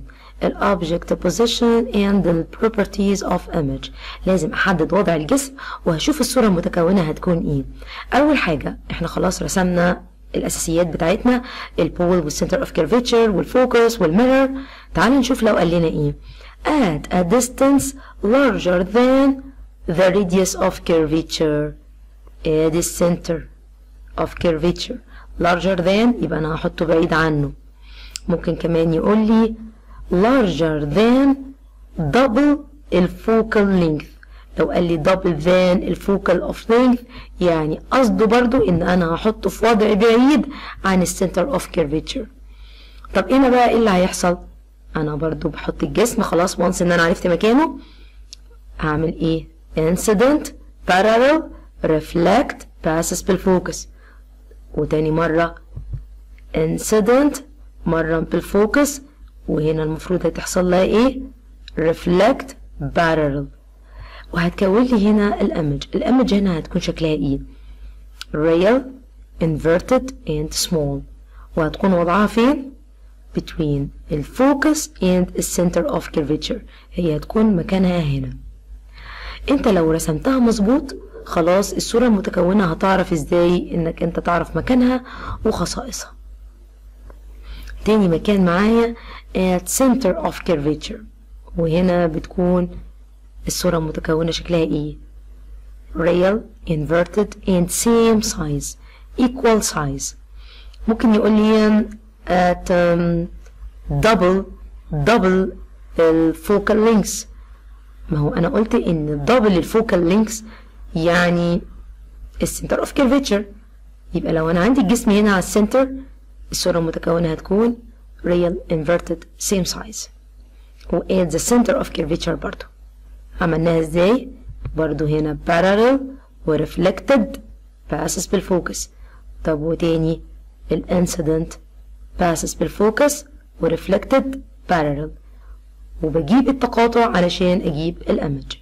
and the properties of image. لازم احدد وضع الجسم وهشوف الصورة المتكونة هتكون ايه. اول حاجة احنا خلاص رسمنا الاساسيات بتاعتنا البول والسنتر اوف كيرفيتشر والفوكس والميرور. تعالوا نشوف لو قال لنا ايه at a distance larger than the radius of curvature. ادي center of curvature larger than يبقى انا هحطه بعيد عنه. ممكن كمان يقول لي larger than double الفوكال length. لو قال لي double than الفوكال of length يعني قصده برضو ان انا هحطه في وضع بعيد عن السنتر of curvature. طب هنا بقى ايه اللي هيحصل؟ انا برضو بحط الجسم خلاص once ان انا عرفت مكانه هعمل ايه؟ incident parallel reflect passes بالفوكس وتاني مرة incident مرة بالفوكس وهنا المفروض هتحصل لها ايه؟ reflect parallel وهتكون لي هنا الامج هنا هتكون شكلها ايه؟ real inverted and small وهتكون وضعها فين؟ between الفوكس and the center of curvature. هي هتكون مكانها هنا. انت لو رسمتها مظبوط خلاص الصورة المتكونة هتعرف ازاي انك انت تعرف مكانها وخصائصها. تاني مكان معايا at center of curvature، وهنا بتكون الصورة متكونة شكلها ايه؟ real inverted and same size equal size. ممكن يقول لي at double الفوكال lengths. ما هو انا قلت ان double الفوكال lengths يعني السنتر اوف كيرفيتشر، يبقى لو انا عندي الجسم هنا على السنتر الصورة المتكونة هتكون real inverted same size و at the center of curvature. برضو عملناها ازاي؟ برضو هنا parallel و reflected passes بالفوكس. طب وتاني الانسيدنت passes بالفوكس و reflected parallel، وبجيب التقاطع علشان اجيب الامج.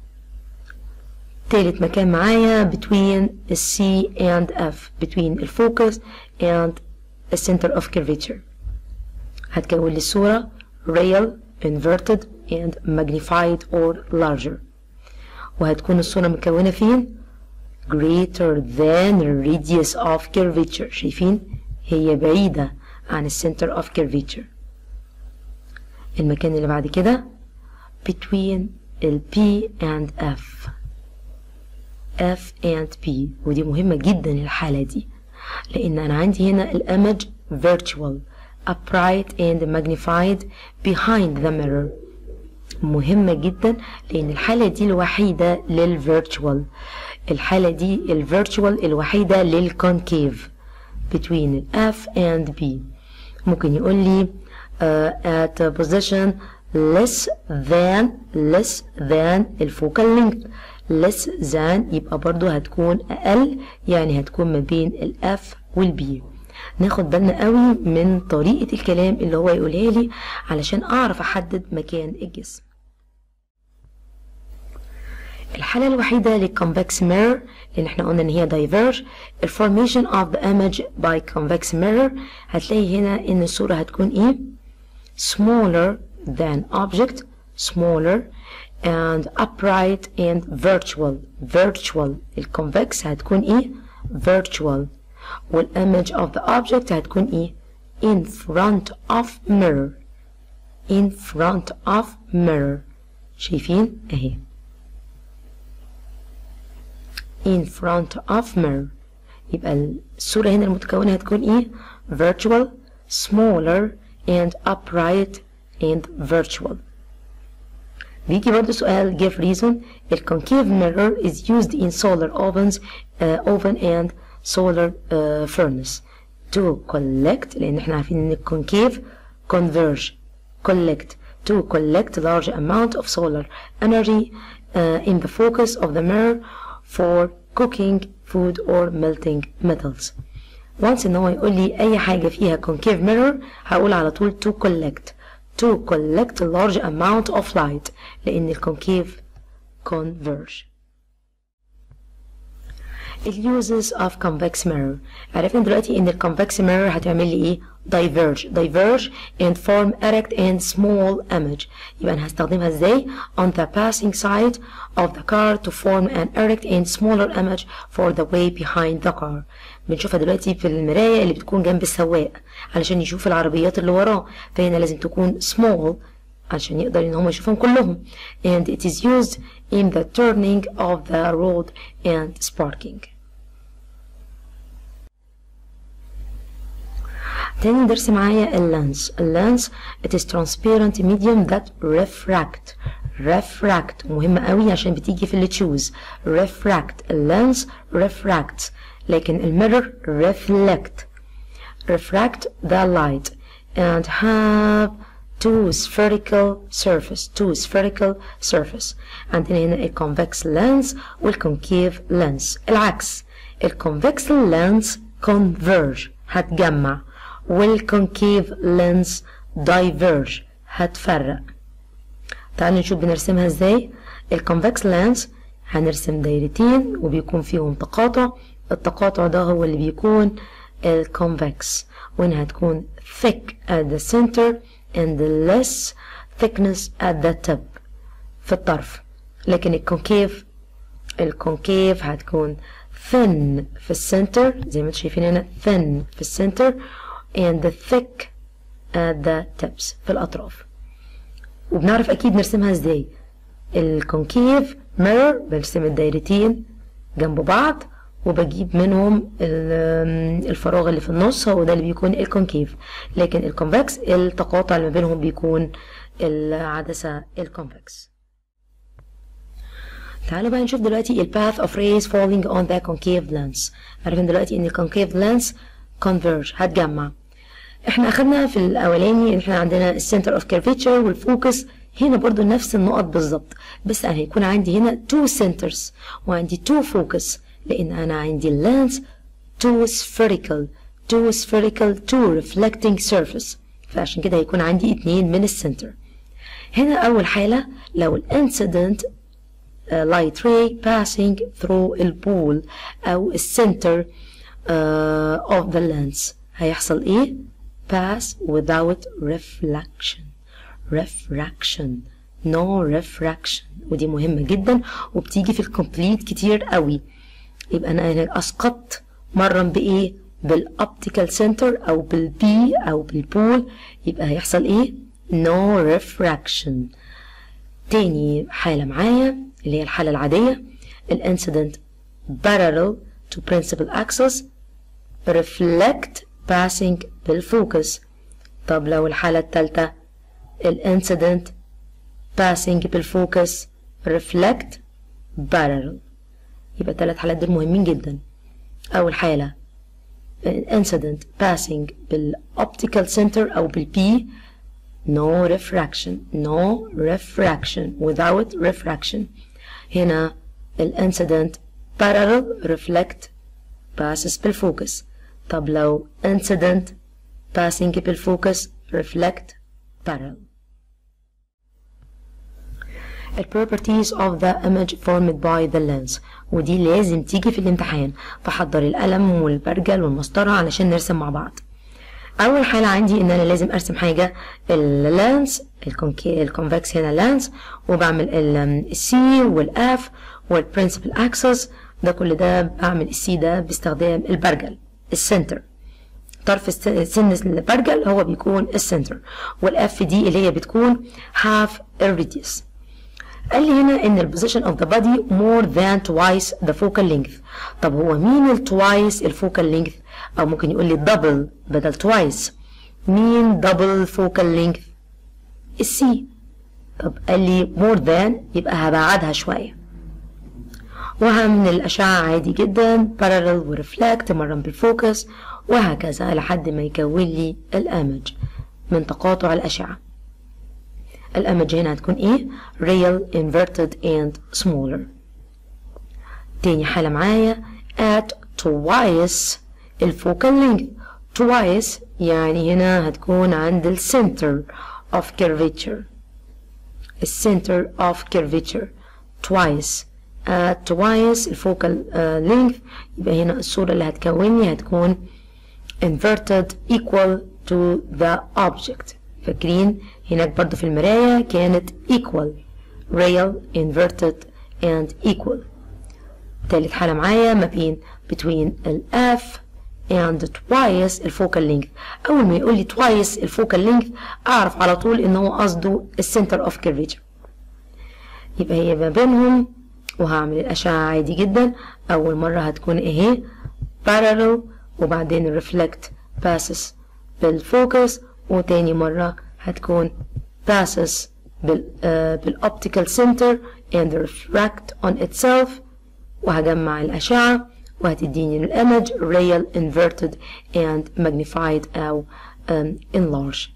تالت مكان معايا between C and F between الفوكس and the center of curvature. هتكون لي الصورة real inverted and magnified or larger، وهتكون الصورة مكونة فين؟ greater than radius of curvature. شايفين هي بعيدة عن السنتر of curvature. المكان اللي بعد كده between ال P and F and P، ودي مهمة جدا الحالة دي لأن أنا عندي هنا الإيمج virtual upright and magnified behind the mirror. مهمة جدا لأن الحالة دي الوحيدة للفيرتشوال، الحالة دي الفيرتشوال الوحيدة للكونكيف between F and B. ممكن يقول لي at a position less than الفوكال length. less than يبقى برضو هتكون أقل، يعني هتكون ما بين الF والB. ناخد بالنا قوي من طريقة الكلام اللي هو يقولها لي علشان أعرف أحدد مكان الجسم. الحالة الوحيدة للconvex mirror لأن احنا قلنا إن هي diverge formation of the image by convex mirror. هتلاقي هنا إن الصورة هتكون إيه؟ smaller than object smaller and upright and virtual. الconvex هتكون إيه؟ virtual. والimage of the object هتكون إيه؟ in front of mirror. شايفين أهي in front of mirror. يبقى الصورة هنا المتكونة هتكون إيه؟ virtual smaller and upright and virtual. بيجي برضو سؤال give reason. The concave mirror is used in solar oven and solar furnace to collect، لأن احنا عارفين إن concave converge to collect large amount of solar energy in the focus of the mirror for cooking food or melting metals. once إن هو يقول لي أي حاجة فيها concave mirror هقول على طول to collect a large amount of light لأن الكونكيف converge. uses of convex mirror. عرفنا دلوقتي إن الconvex mirror هتعمل لي إيه؟ diverge and form erect and small image. يبقى أنا هستخدمها إزاي؟ on the passing side of the car to form an erect and smaller image for the way behind the car. بنشوفها دلوقتي في المراية اللي بتكون جنب السواق علشان يشوف العربيات اللي وراه، فهنا لازم تكون small عشان يقدر إن هم يشوفهم كلهم. and it is used in the turning of the road and sparking. تاني درس معايا اللانس it is transparent medium that refract مهمة قوي عشان بتيجي في اللي تشوز refract. اللانس refracts لكن الميرور refract the light and have two spherical surface. عندنا هنا الconvex lens والconcave lens. العكس الconvex lens converge هتجمع والconcave lens diverge هتفرق. تعالوا نشوف بنرسمها ازاي. الconvex lens هنرسم دايرتين وبيكون فيهم تقاطع، التقاطع ده هو اللي بيكون الconvex وإنها هتكون thick at the center and less thickness at the tip في الطرف. لكن الكونكيف هتكون thin في السنتر زي ما انتم شايفين هنا thin في السنتر and thick at the tips في الأطراف. وبنعرف أكيد نرسمها ازاي. الكونكيف ميرور برسم الدايرتين جنب بعض وبجيب منهم الفراغ اللي في النص، هو ده اللي بيكون الكونكيف. لكن الكونفكس التقاطع اللي ما بينهم بيكون العدسة الكونفكس. تعالوا بقى نشوف دلوقتي ال path of rays falling on the concave lens. عارفين دلوقتي ان ال concave lens converge هتجمع. احنا اخدنا في الاولاني ان احنا عندنا السنتر of curvature والفوكس، هنا برضو نفس النقط بالظبط، بس انا هيكون عندي هنا two centers وعندي two focus، لان انا عندي lens two spherical two reflecting surface، فعشان كده هيكون عندي 2 من السنتر. هنا اول حالة لو الانسيدنت light ray passing through البول او السنتر of the lens هيحصل ايه؟ pass without refraction no refraction، ودي مهمة جدا وبتيجي في الكومبليت كتير قوي. يبقى انا هنا اسقطت مرة بايه؟ بالاوبتيكال سنتر او بالبي او بالبول، يبقى هيحصل ايه؟ no refraction. تاني حالة معايا اللي هي الحالة العادية، الانسيدنت parallel to principal axis reflect passing بالفوكس. طب لو الحالة التالتة الانسيدنت passing بالفوكس reflect parallel، يبقى 3 حالات دول مهمين جدا. أول حالة incident passing بالoptical center أو بالبي no refraction without refraction. هنا الانسيدنت parallel reflect passes بالفوكس. طب لو incident passing بالفوكس reflect parallel. The properties of the image formed by the lens، ودي لازم تيجي في الامتحان، فحضر القلم والبرجل والمسطرة علشان نرسم مع بعض. أول حالة عندي إن أنا لازم أرسم حاجة اللانس الكونفكس، هنا لانس، وبعمل السي والإف والبرنسبل أكسس، ده كل ده بعمل السي ده باستخدام البرجل السنتر، طرف سن البرجل هو بيكون السنتر، والإف دي اللي هي بتكون half الراديوس. قال لي هنا ان ال position of the body more than twice the focal length. طب هو مين ال twice الفوكال length؟ او ممكن يقول لي double بدل twice. مين double focal length؟ السي. طب قال لي more than يبقى هبعدها شوية، وهعمل الأشعة عادي جدا parallel ورeflect مرة بالفوكس، وهكذا لحد ما يكون لي الإيمج من تقاطع الأشعة. الإيمج هنا هتكون إيه؟ real inverted and smaller. تاني حالة معايا at twice الفوكال length. twice يعني هنا هتكون عند الcenter of curvature. الcenter of curvature twice at twice الفوكال length، يبقى هنا الصورة اللي هتكون لي هتكون inverted equal to the object. فاكرين هناك برضو في المراية كانت equal real inverted and equal. تالت حالة معايا ما بين between ال F and twice الفوكال length. أول ما يقول لي twice الفوكال length أعرف على طول إن هو قصده الcenter of curvature، يبقى هي ما بينهم. وهعمل الأشعة عادي جدا. أول مرة هتكون إيه؟ parallel، وبعدين reflect passes بالفوكس، وتاني مرة هتكون passes بالoptical center and refract on itself، وهجمع الأشعة وهتديني الإيمج real inverted and magnified أو enlarged.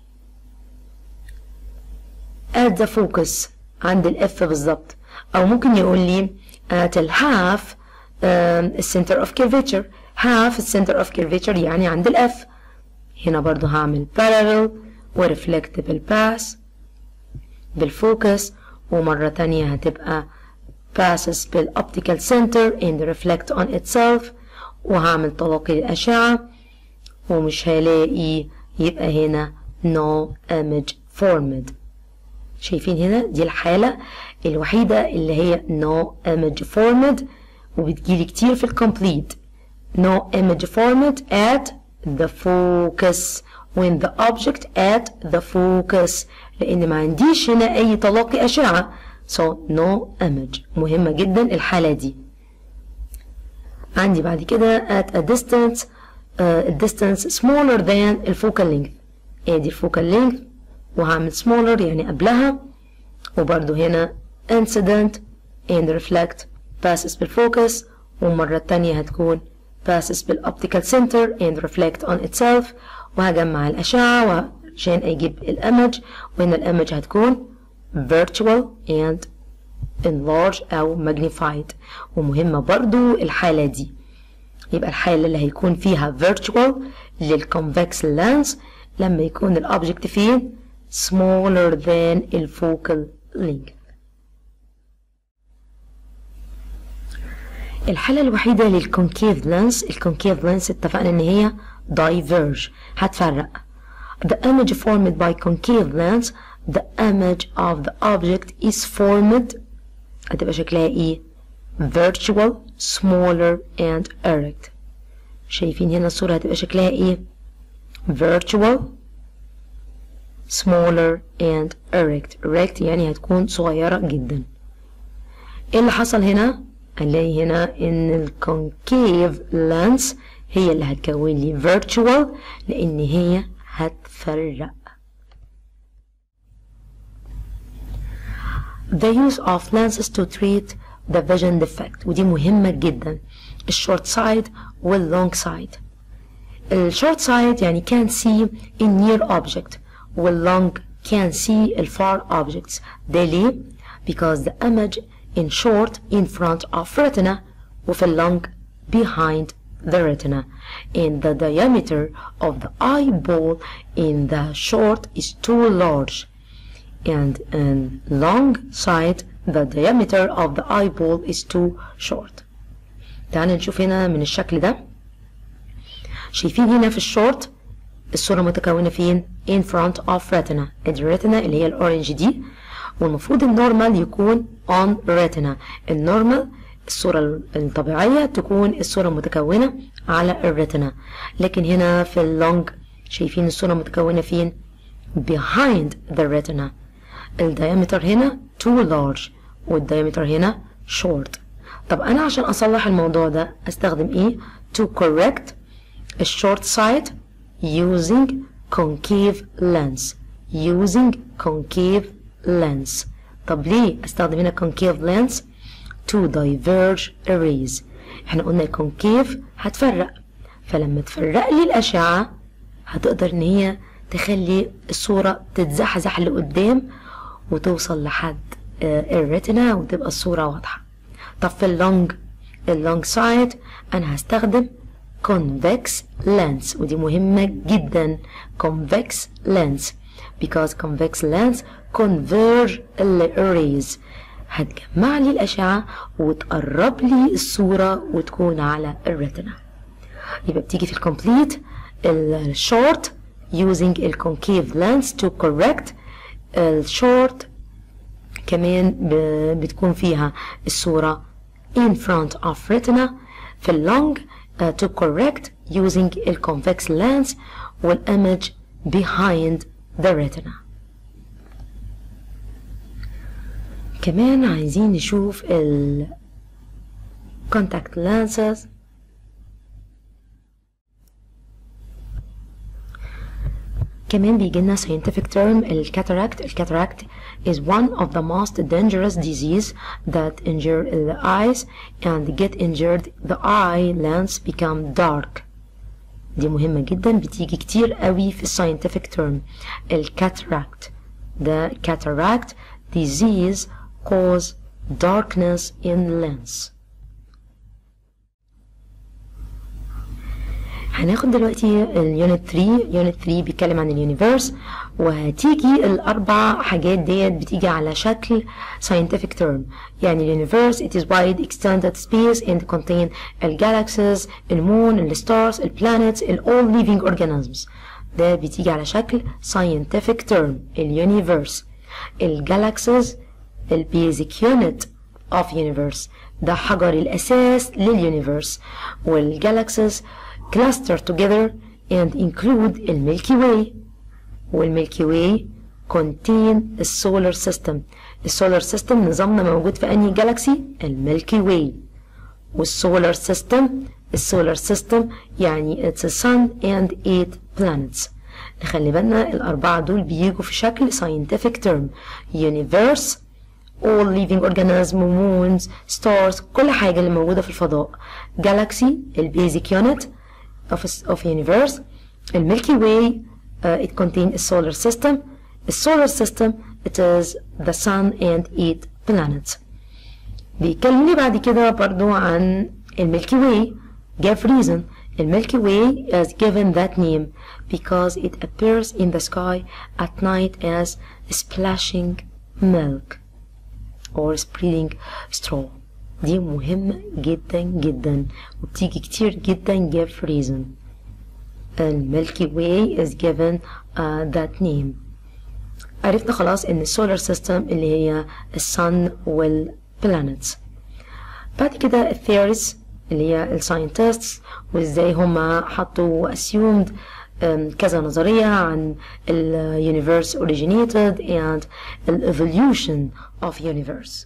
at the focus عند الإف بالظبط، أو ممكن يقول لي at half center of curvature. half center of curvature يعني عند الإف. هنا برضو هعمل parallel ورeflect بالباس بالفوكس، ومرة تانية هتبقى passes بالoptical center and reflect on itself، وهعمل تلاقي الأشعة ومش هلاقي، يبقى هنا no image formed. شايفين هنا دي الحالة الوحيدة اللي هي no image formed، وبتجيلي كتير في الكومبليت. no image formed at the focus when the object at the focus، لأن ما عنديش هنا أي تلاقي أشعة so no image. مهمة جدا الحالة دي. عندي بعد كده at a distance distance smaller than الفوكال length. ادي الفوكال length وهعمل smaller يعني قبلها، وبرضو هنا incident and reflect passes بالفوكس، والمرة التانية هتكون passes بالoptical center and reflect on itself، وهجمع الأشعة عشان أجيب الإيمج، وهنا الإيمج هتكون virtual and enlarge أو magnified. ومهمة برضو الحالة دي، يبقى الحالة اللي هيكون فيها virtual للconvex lens لما يكون الأوبجكت فين smaller than الفوكال length. الحالة الوحيدة للكونكيف لينس، الكونكيف لينس اتفقنا ان هي diverge، هتفرق. The image formed by concave lens the image of the object is formed هتبقى شكلها ايه؟ virtual smaller and erect. شايفين هنا الصورة هتبقى شكلها ايه؟ virtual smaller and erect. erect يعني هتكون صغيرة جدا. ايه اللي حصل هنا؟ هنلاقي هنا ان الكونكيف لينس هي اللي هتكون لي virtual لان هي هتفرق. The use of lenses to treat the vision defect، ودي مهمة جدا. الشورت سايد واللونج سايد. الشورت سايد يعني can see a near object، واللونج can see the far objects. ده ليه؟ because the image in short in front of retina وفي long behind the retina, and the diameter of the eyeball in the short is too large, and in long side the diameter of the eyeball is too short. تعالوا نشوف هنا من الشكل ده. شايفين هنا في الشورت الصورة متكونة فين؟ in front of retina. الريتنا اللي هي الأورنج دي، والمفروض النورمال يكون on retina. النورمال الصورة الطبيعية تكون الصورة متكونة على الريتنا، لكن هنا في اللونج شايفين الصورة متكونة فين؟ behind the retina. الديامتر هنا too large والديامتر هنا short. طب أنا عشان أصلح الموضوع ده أستخدم إيه؟ to correct a short side using concave lens. using concave lens. طب ليه أستخدم هنا concave lens؟ to diverge arrays. احنا قلنا الكونكيف هتفرق، فلما تفرق لي الأشعة هتقدر إن هي تخلي الصورة تتزحزح لقدام وتوصل لحد الريتنا وتبقى الصورة واضحة. طب في اللونج سايد أنا هستخدم convex lens، ودي مهمة جدا. convex lens because convex lens converge arrays. هتجمع لي الأشعة وتقرب لي الصورة وتكون على الريتنا. يبقى بتيجي في الكومبليت الشورت using الكونكيف lens to correct. الشورت كمان بتكون فيها الصورة in front of retina. في اللونج to correct using الconvex lens والimage behind the retina. كمان عايزين نشوف ال contact lenses. كمان بيجيلنا scientific term الكاتاراكت. الكاتاراكت is one of the most dangerous disease that injure the eyes and get injured the eye lens become dark. دي مهمة جدا بتيجي كتير قوي في scientific term. الكاتاراكت the cataract disease cause darkness in lens. هناخد دلوقتي اليونت 3. يونت 3 بيتكلم عن اليونيفيرس، وهتيجي الأربع حاجات ديت بتيجي على شكل scientific term. يعني اليونيفيرس it is wide extended space and contain الجالاكسيز، المون، الستارز، البلانيتس، all living organisms. ده بتيجي على شكل scientific term. اليونيفيرس، الجالاكسيز البيزك يونت of universe، ده حجر الأساس لليونيفيرس، والجالاكسيز cluster together and include الميلكي واي. والميلكي واي contain السولار سيستم. السولار سيستم نظامنا موجود في أنهي جالاكسي؟ الميلكي واي. والسولار سيستم السولار سيستم يعني it's a sun and 8 planets. نخلي بالنا الأربعة دول بيجوا في شكل scientific term: universe, all living organisms, moons, stars، كل حاجة اللي موجودة في الفضاء. galaxy البيزك unit of universe. الميلكي واي it contains a solar system. The solar system it is the sun and 8 planets. بيكلمني بعد كده برضو عن الميلكي واي. give reason. الميلكي واي is given that name because it appears in the sky at night as splashing milk or spreading straw. دي مهمة جدا جدا وبتيجي كتير جدا. give reason. الميلكي واي is given that name. عرفنا خلاص ان السولار سيستم اللي هي السن والبلانتس. بعد كده الثيوريز اللي هي الساينتستس وازاي هما حطوا assumed كذا نظرية عن ال universe originated and the evolution of universe.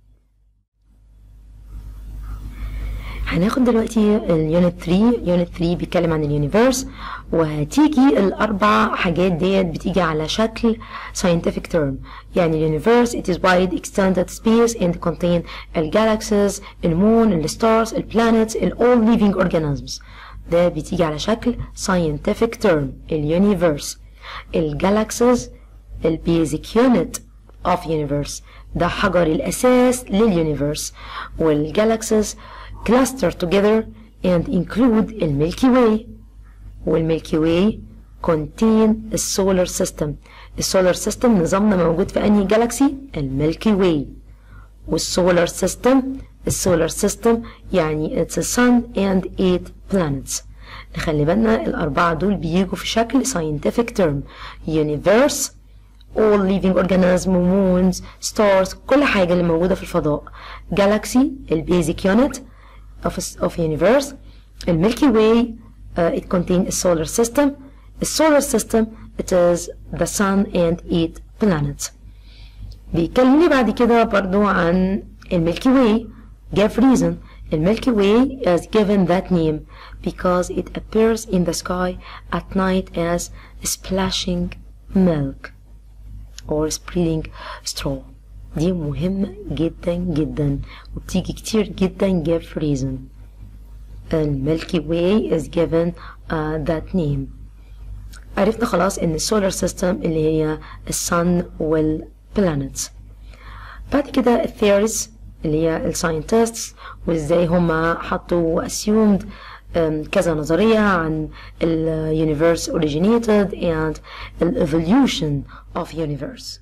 هناخد دلوقتي اليونت 3. يونت 3 بيتكلم عن اليونيفرس، وهتيجي الأربع حاجات ديت بتيجي على شكل scientific term. يعني اليونيفرس it is wide extended space and contain الجالاكسيز، المون، الستارز، البلانيتس، all living organisms. ده بتيجي على شكل scientific term اليونيفرس. الجالاكسيز البيزك يونت of universe، ده حجر الأساس لليونيفرس. والجالاكسيز cluster together and include الميلكي واي. والميلكي واي contain السولار سيستم. السولار سيستم نظامنا موجود في أنهي جالاكسي؟ الميلكي واي. والسولار سيستم السولار سيستم يعني it's a sun and 8 planets. نخلي بالنا الأربعة دول بيجوا في شكل scientific term: universe, all living organisms, moons, stars، كل حاجة اللي موجودة في الفضاء. galaxy البيزك unit of universe. الميلكي واي it contains a solar system. The solar system it is the sun and 8 planets. بيكلمني بعد كده برضو عن الميلكي واي. give reason. الميلكي واي is given that name because it appears in the sky at night as splashing milk or spreading straw. دي مهمة جدا جدا وبتيجي كتير جدا. give reason. الميلكي واي is given that name. عرفنا خلاص ان السولار سيستم اللي هي السن والبلانيتس. بعد كده الثيوريز اللي هي الساينتستس وازاي هما حطوا assumed كذا نظرية عن ال universe originated and the evolution of universe.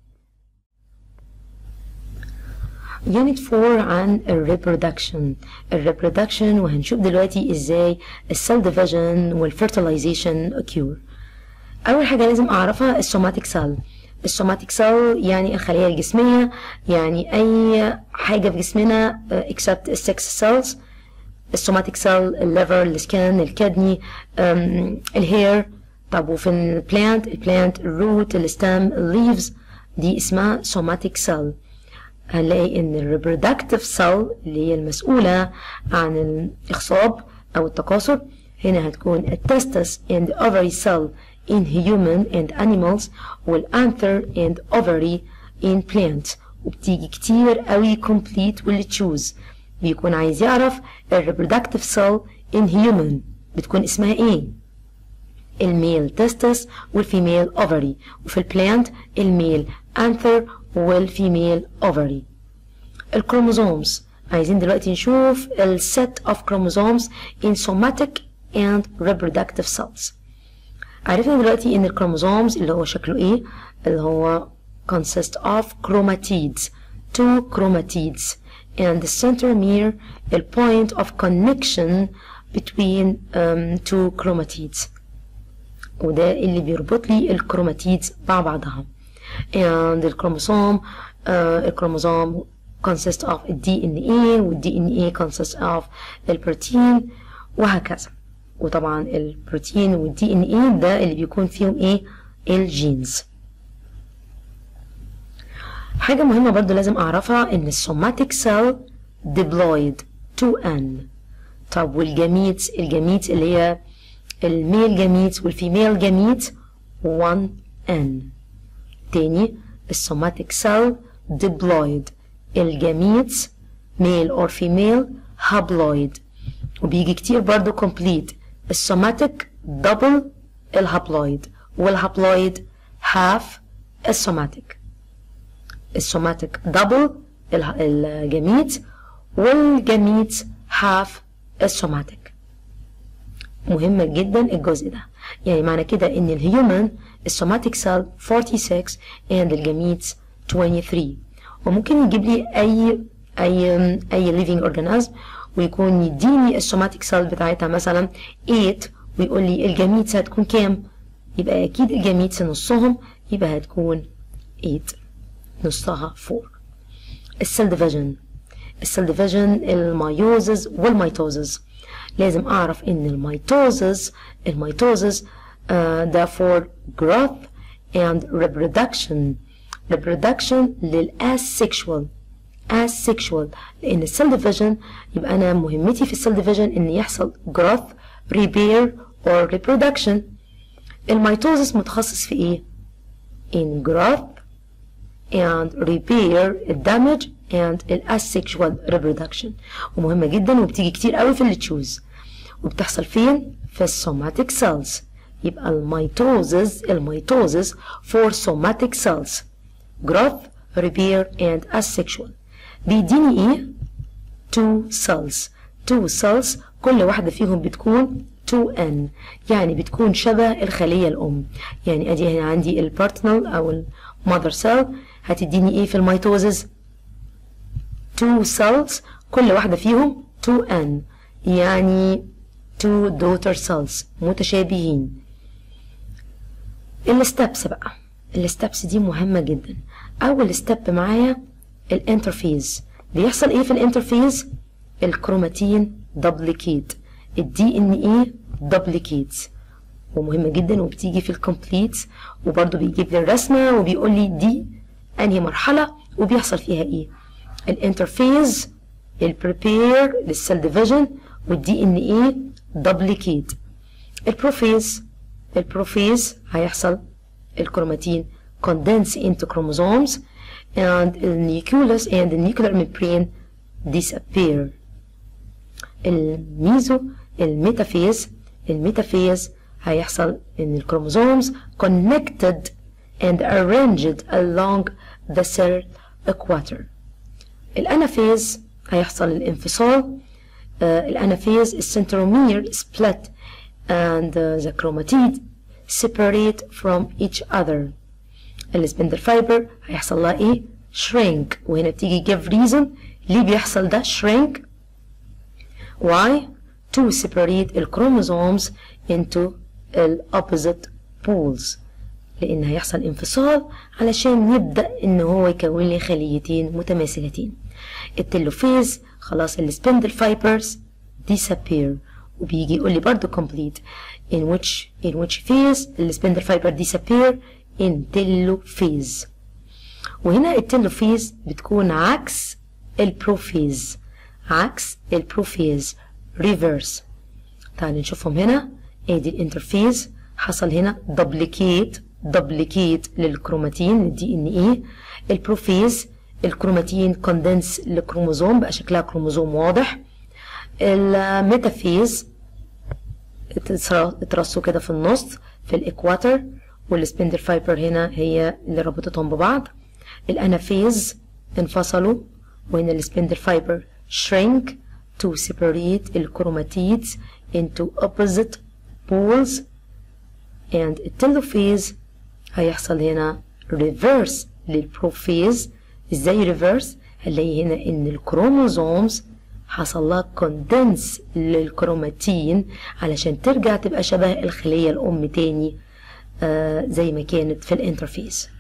Unit 4 عن الريبرودكشن وهنشوف دلوقتي ازاي السيل ديفيجن والفيرتلايزيشن occur. اول حاجه لازم اعرفها السوماتيك سيل. السوماتيك سيل يعني الخليه الجسميه، يعني اي حاجه في جسمنا except السكس سيلز. السوماتيك سيل الليفر، السكان، الكدني، الهير. طب وفي البلانت الروت، الستام، الليفز، دي اسمها سوماتيك سيل. هنلاقي ان الريبرودكتيف سيل اللي هي المسؤولة عن الإخصاب أو التكاثر هنا هتكون التستس and ovary cell in human and animals والanther and ovary in plants. وبتيجي كتير قوي complete واللي تشوز بيكون عايز يعرف الريبرودكتيف سيل in human بتكون اسمها ايه؟ الميل تستس والفيميل ovary. وفي البلانت الميل anther والفيميل ovary. الكروموزومز عايزين دلوقتي نشوف ال set of chromosomes in somatic and reproductive cells. عرفنا دلوقتي ان الكروموزومز اللي هو شكله ايه؟ اللي هو consist of chromatids, 2 chromatids, and the centromere the point of connection between 2 chromatids. وده اللي بيربط لي الكروماتيدز مع بعضها. and الكروموسوم consists of DNA والDNA consists of البروتين وهكذا. وطبعا البروتين والدي ان ايه ده اللي بيكون فيهم ايه؟ الجينز. حاجة مهمة برضو لازم اعرفها ان السوماتيك سيل diploid 2N. طب والجاميتس، الجاميتس اللي هي الميل جاميتس والفيميل جاميتس 1N. تاني السوماتيك سيل diploid، الجاميتس ميل اور فيميل هابلويد، وبيجي كتير برضو complete. السوماتيك دبل الهابلويد، والهابلويد هاف السوماتيك. السوماتيك دبل الجاميت، والجاميت هاف السوماتيك. مهمة جدا الجزء ده، يعني معنى كده ان الهيومن السوماتيك سيل 46 and الجاميت 23. وممكن يجيب لي اي living organism ويكون يديني السوماتيك سيل بتاعتها مثلا 8 ويقول لي الجاميتس هتكون كام؟ يبقى اكيد الجاميتس نصهم، يبقى هتكون 8 نصها 4. السيل ديفيجن، السيل ديفيجن الميوزز والميتوزز. لازم اعرف ان الميتوزز ده for growth and reproduction للasexual لان السيل ديفيجن يبقى انا مهمتي في السيل ديفيجن ان يحصل growth repair or reproduction. الميتوزس متخصص في ايه؟ in growth and repair damage and asexual reproduction، ومهمة جدا وبتيجي كتير قوي في التشوز، وبتحصل فين؟ في السوماتيك cells. يبقى الميتوزس for somatic cells growth repair and asexual. بيديني ايه؟ 2 cells كل واحدة فيهم بتكون 2N، يعني بتكون شبه الخلية الأم. يعني ادي هنا عندي البارتنال او المذر سيل هتديني ايه في الميتوزز؟ 2 cells كل واحدة فيهم 2N، يعني 2 daughter cells متشابهين. الستبس بقى، الستبس دي مهمة جدا. أول ستيب معايا الانترفيز. بيحصل ايه في الانترفيز؟ الكروماتين دبليكيت، الدي ان ايه دبليكيتس، ومهمة جدا وبتيجي في الكومبليت، وبرضه بيجيب لي الرسمة وبيقول لي دي انهي مرحلة وبيحصل فيها ايه. الانترفيز البريبير للسيل ديفيجن والدي ان ايه دبليكيت. البروفيز هيحصل الكروماتين condense into chromosomes and the nucleus and the nuclear membrane disappear. الميتافيز هيحصل ان الكروموسومز connected and arranged along the cell equator. الانافيز هيحصل الانفصال. الانافيز السنترومير split and the chromatid separate from each other. السبندل فايبر هيحصل لها ايه؟ shrink، وهنا بتيجي give reason ليه بيحصل ده shrink. why? to separate الكروموسومز into opposite poles، لان هيحصل انفصال علشان يبدأ ان هو يكون لي خليتين متماثلتين. التلوفيز خلاص السبندل فايبرز disappear، وبيجي يقول لي برضو complete in which phase السبندل فايبر disappear in telophase. وهنا التلوفيز بتكون عكس البروفيز، reverse. تعالوا نشوفهم هنا. ادي الانترفيز حصل هنا دبليكيت للكروماتين الدي ان ايه. البروفيز الكروماتين كوندنس لكروموزوم بقى شكلها كروموزوم واضح. الميتافيز اترصوا كده في النص في الاكواتر، والسبندل فايبر هنا هي اللي ربطتهم ببعض. الانافيز انفصلوا، وهنا السبندل فايبر shrink to separate الكروماتيدز into opposite poles. and التلوفيز هيحصل هنا reverse للبروفيز. ازاي reverse؟ هنلاقي هنا ان الكروموزومز حصل لها كوندنس للكروماتين علشان ترجع تبقى شبه الخلية الأم تاني زي ما كانت في الانترفيز.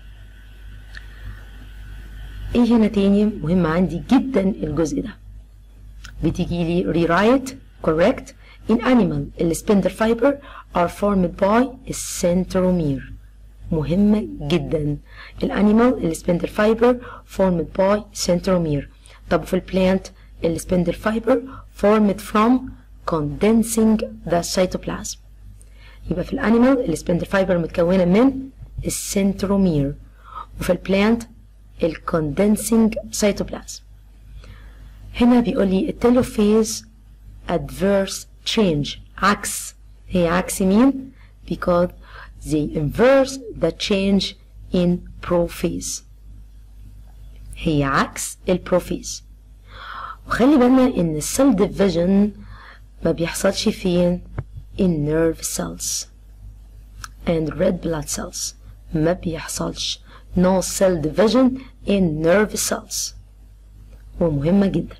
ايه هنا تاني مهم عندي جدا الجزء ده. بتيجي لي rewrite correct in animal الspindle fiber are formed by السنترومير. مهمة جدا. الانيمال السبندل فايبر formed by centromere. طب في البلانت السبندل فايبر formed from condensing the cytoplasm. يبقى في الانيمال السبندل فايبر متكونة من السنترومير، وفي البلانت الكوندنسنج cytoplasm. هنا بيقول لي التيلوفيز adverse change عكس. هي عكس مين؟ because they inverse the change in prophase. هي عكس البروفيز. وخلي بالنا ان السيل ديفيجن ما بيحصلش فين؟ in nerve cells and red blood cells. ما بيحصلش no cell division in nerve cells. ومهمة جدا.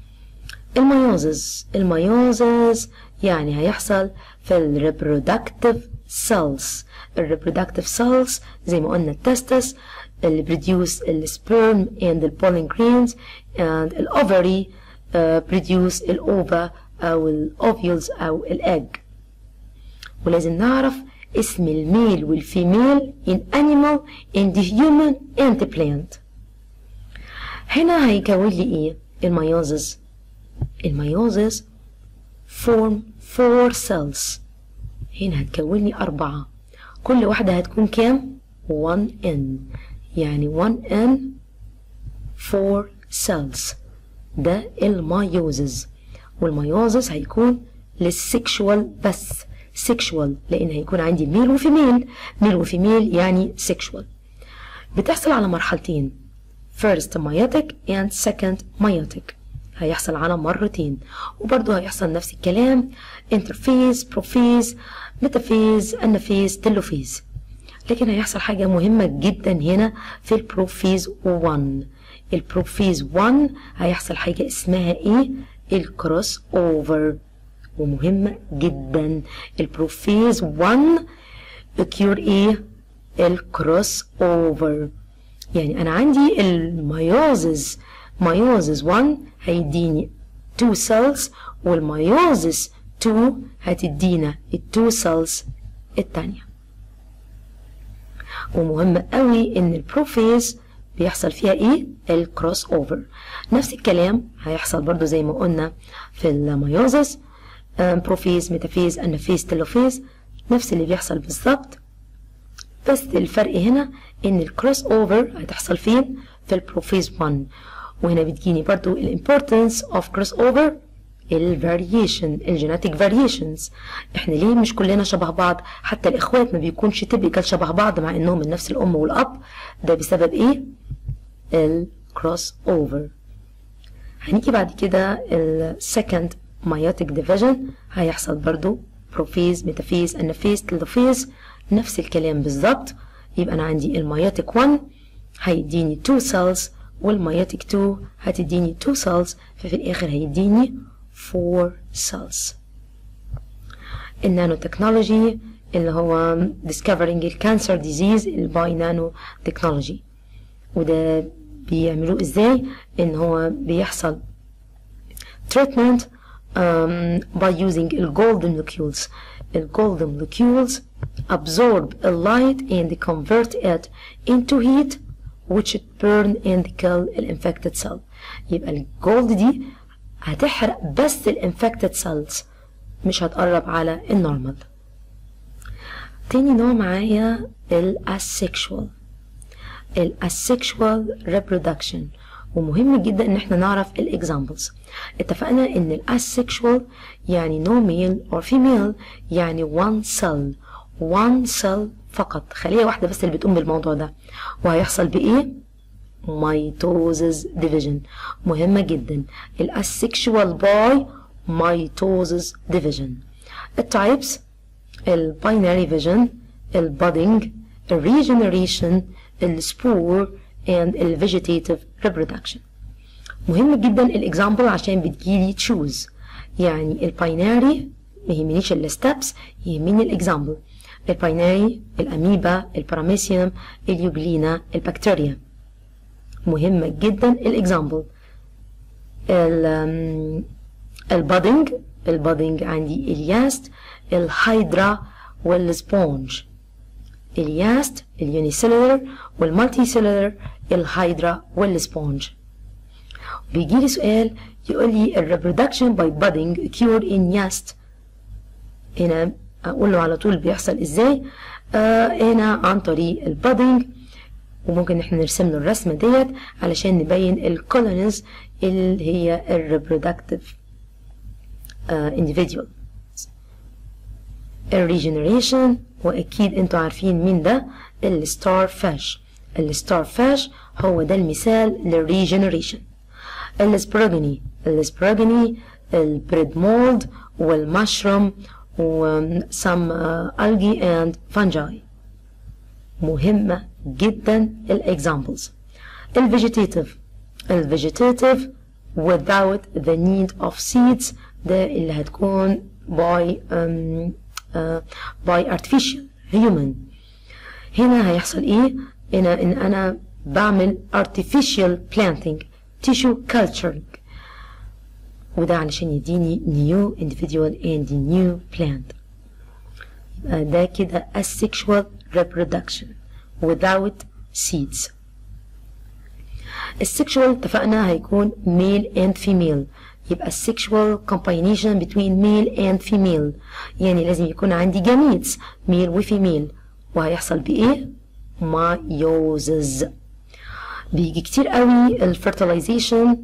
الميوزز يعني هيحصل في الريبرودكتيف cells. الريبرودكتيف cells زي ما قلنا التستس اللي produce السبرم and البولين grains and الأوفري produce الأوفا أو الأوفيولز أو الأج. ولازم نعرف اسم الميل والفيميل in animal and human and plant. هنا هيكون لي ايه الميوزز؟ الميوزز form 4 cells. هنا هتكون لي 4، كل واحدة هتكون كام؟ 1n، يعني 1n 4 cells. ده الميوزز. والميوزز هيكون للسكشوال بس، سكشوال لان هيكون عندي ميل وفيميل. ميل وفيميل يعني سكشوال. بتحصل على مرحلتين، first meiotic and second meiotic. هيحصل على مرتين، وبرضه هيحصل نفس الكلام interphase prophase metaphase anaphase telophase. لكن هيحصل حاجة مهمة جدا هنا في البروفيز 1. البروفيز 1 هيحصل حاجة اسمها ايه؟ الكروس اوفر، ومهمة جدا. البروفيز 1 occur ايه؟ الكروس اوفر. يعني انا عندي الميوزز، ميوزز 1 هيديني 2 cells، والميوزز 2 هتدينا ال 2 cells التانية. ومهم قوي ان البروفيز بيحصل فيها ايه؟ الكروس اوفر. نفس الكلام هيحصل برضو زي ما قلنا في الميوزز، بروفيز ميتافيز انافيز تيلوفيز، نفس اللي بيحصل بالظبط. بس الفرق هنا ان الكروس اوفر هتحصل فين؟ في البروفيز 1. وهنا بتجيني برضو الامبورتنس اوف كروس اوفر، الفاريشن، الجيناتيك فاريشنز. احنا ليه مش كلنا شبه بعض؟ حتى الاخوات ما بيكونش تيبيكال شبه بعض مع انهم من نفس الام والاب. ده بسبب ايه؟ الكروس اوفر. هنيجي بعد كده السكند مايوتيك ديفيجن، هيحصل برضو بروفيز ميتافيز انافيز تيلوفيز، نفس الكلام بالظبط. يبقى انا عندي المايوتيك 1 هيديني 2 cells، والمايوتيك 2 هتديني 2 cells، ففي الاخر هيديني 4 cells. النانو تكنولوجي اللي هو discovering الكانسر ديزيز الباي نانو تكنولوجي. وده بيعملوه ازاي؟ ان هو بيحصل treatment by using الجولدن molecules. الجولدن molecules absorb the light and convert it into heat which burn and kill infected cell. يبقى الجولد دي هتحرق بس الانفكتد سيلز، مش هتقرب على النورمال. تاني نوع معايا الاسexual. الاسexual reproduction، ومهم جدا ان احنا نعرف الاكزامبلز. اتفقنا ان الاسexual يعني no male or female، يعني one cell فقط، خلية واحدة بس اللي بتقوم بالموضوع ده. وهيحصل بايه؟ mitosis division. مهمة جدا الاسexual by mitosis division. التايبس الباينري فيجن، البودنج، الريجنريشن، السبور and الفيجيتيتيف reproduction. مهم جدا الاكزامبل عشان بتجيلي تشوز. يعني الباينري ما يهمنيش الستبس، يهمني الاكزامبل. الباينري الاميبا، الباراميسيوم، اليوجلينا، البكتيريا. مهمة جدا الاكزامبل. البودنج البادنج عندي الياست، الهايدرا والسبونج. الياست اليونيسيلولر والمالتي سيلولر، الهايدرا والسبونج. بيجي لي سؤال يقول لي الريبرودكشن باي بادنج occur in ياست. هنا اقول له على طول بيحصل ازاي. هنا عن طريق البادنج، وممكن احنا نرسم له الرسمه ديت علشان نبين الكولونيز اللي هي الريبرودكتيف individual. الريجنريشن، واكيد انتوا عارفين مين ده، الستار فاش. الستار فاش هو ده المثال للريجنريشن. السبروجيني، البريد مولد والمشروم وسم algae and fungi. مهمة جدا الاكزامبلز. الفيجيتيتيف without the need of seeds، ده اللي هتكون by artificial human. هنا هيحصل ايه؟ هنا ان انا بعمل artificial planting tissue culturing، وده علشان يديني new individual and new plant. يبقى ده كده asexual reproduction without seeds. السexual اتفقنا هيكون male and female، يبقى sexual combination between male and female، يعني لازم يكون عندي gametes male و female، وهيحصل بإيه؟ meiosis. بيجي كتير قوي الفرتلايزيشن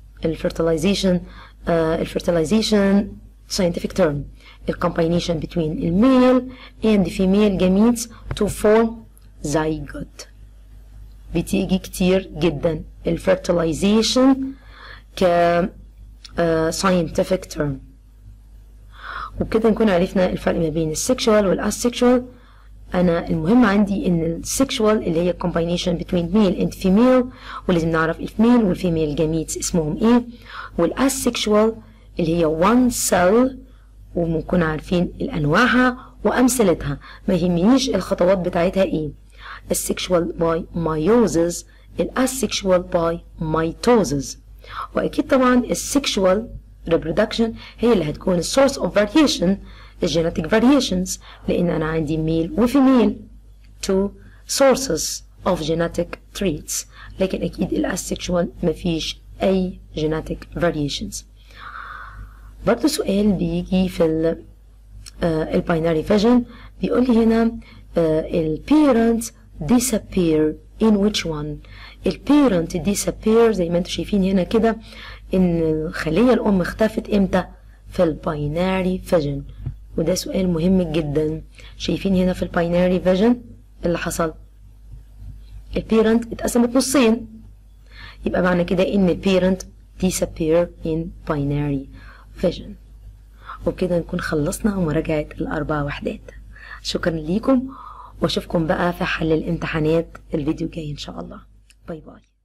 scientific term، الcombination between الميل and the female gametes to form zygote. بتيجي كتير جدا الفرتلايزيشن ك scientific term. وبكده نكون عرفنا الفرق ما بين السكشوال والاسexual. انا المهم عندي ان السكشوال اللي هي combination between male and female، ولازم نعرف الفيميل والفيميل جاميتس اسمهم ايه، والاسexual اللي هي one cell، وبنكون عارفين الانواعها وامثلتها، ما يهمنيش الخطوات بتاعتها ايه. السكشوال by meiosis، الاسexual by mitosis. واكيد طبعا السكشوال reproduction هي اللي هتكون source of variation، الجينيتيك variations، لان انا عندي ميل وفيميل two sources of genetic traits. لكن اكيد الاسexual مفيش اي genetic variations. برضه سؤال بيجي في الباينري فيجن، بيقول لي هنا الparents disappear in which one. الparent disappear زي ما انتم شايفين هنا كده ان الخلية الام اختفت امتى؟ في الباينري فيجن، وده سؤال مهم جدا. شايفين هنا في الباينري فيجن اللي حصل، البيرنت اتقسمت نصين، يبقى معنى كده ان البيرنت disappear in binary vision. وبكده نكون خلصنا مراجعة الأربع وحدات. شكرا ليكم، واشوفكم بقى في حل الامتحانات الفيديو جاي ان شاء الله. باي باي.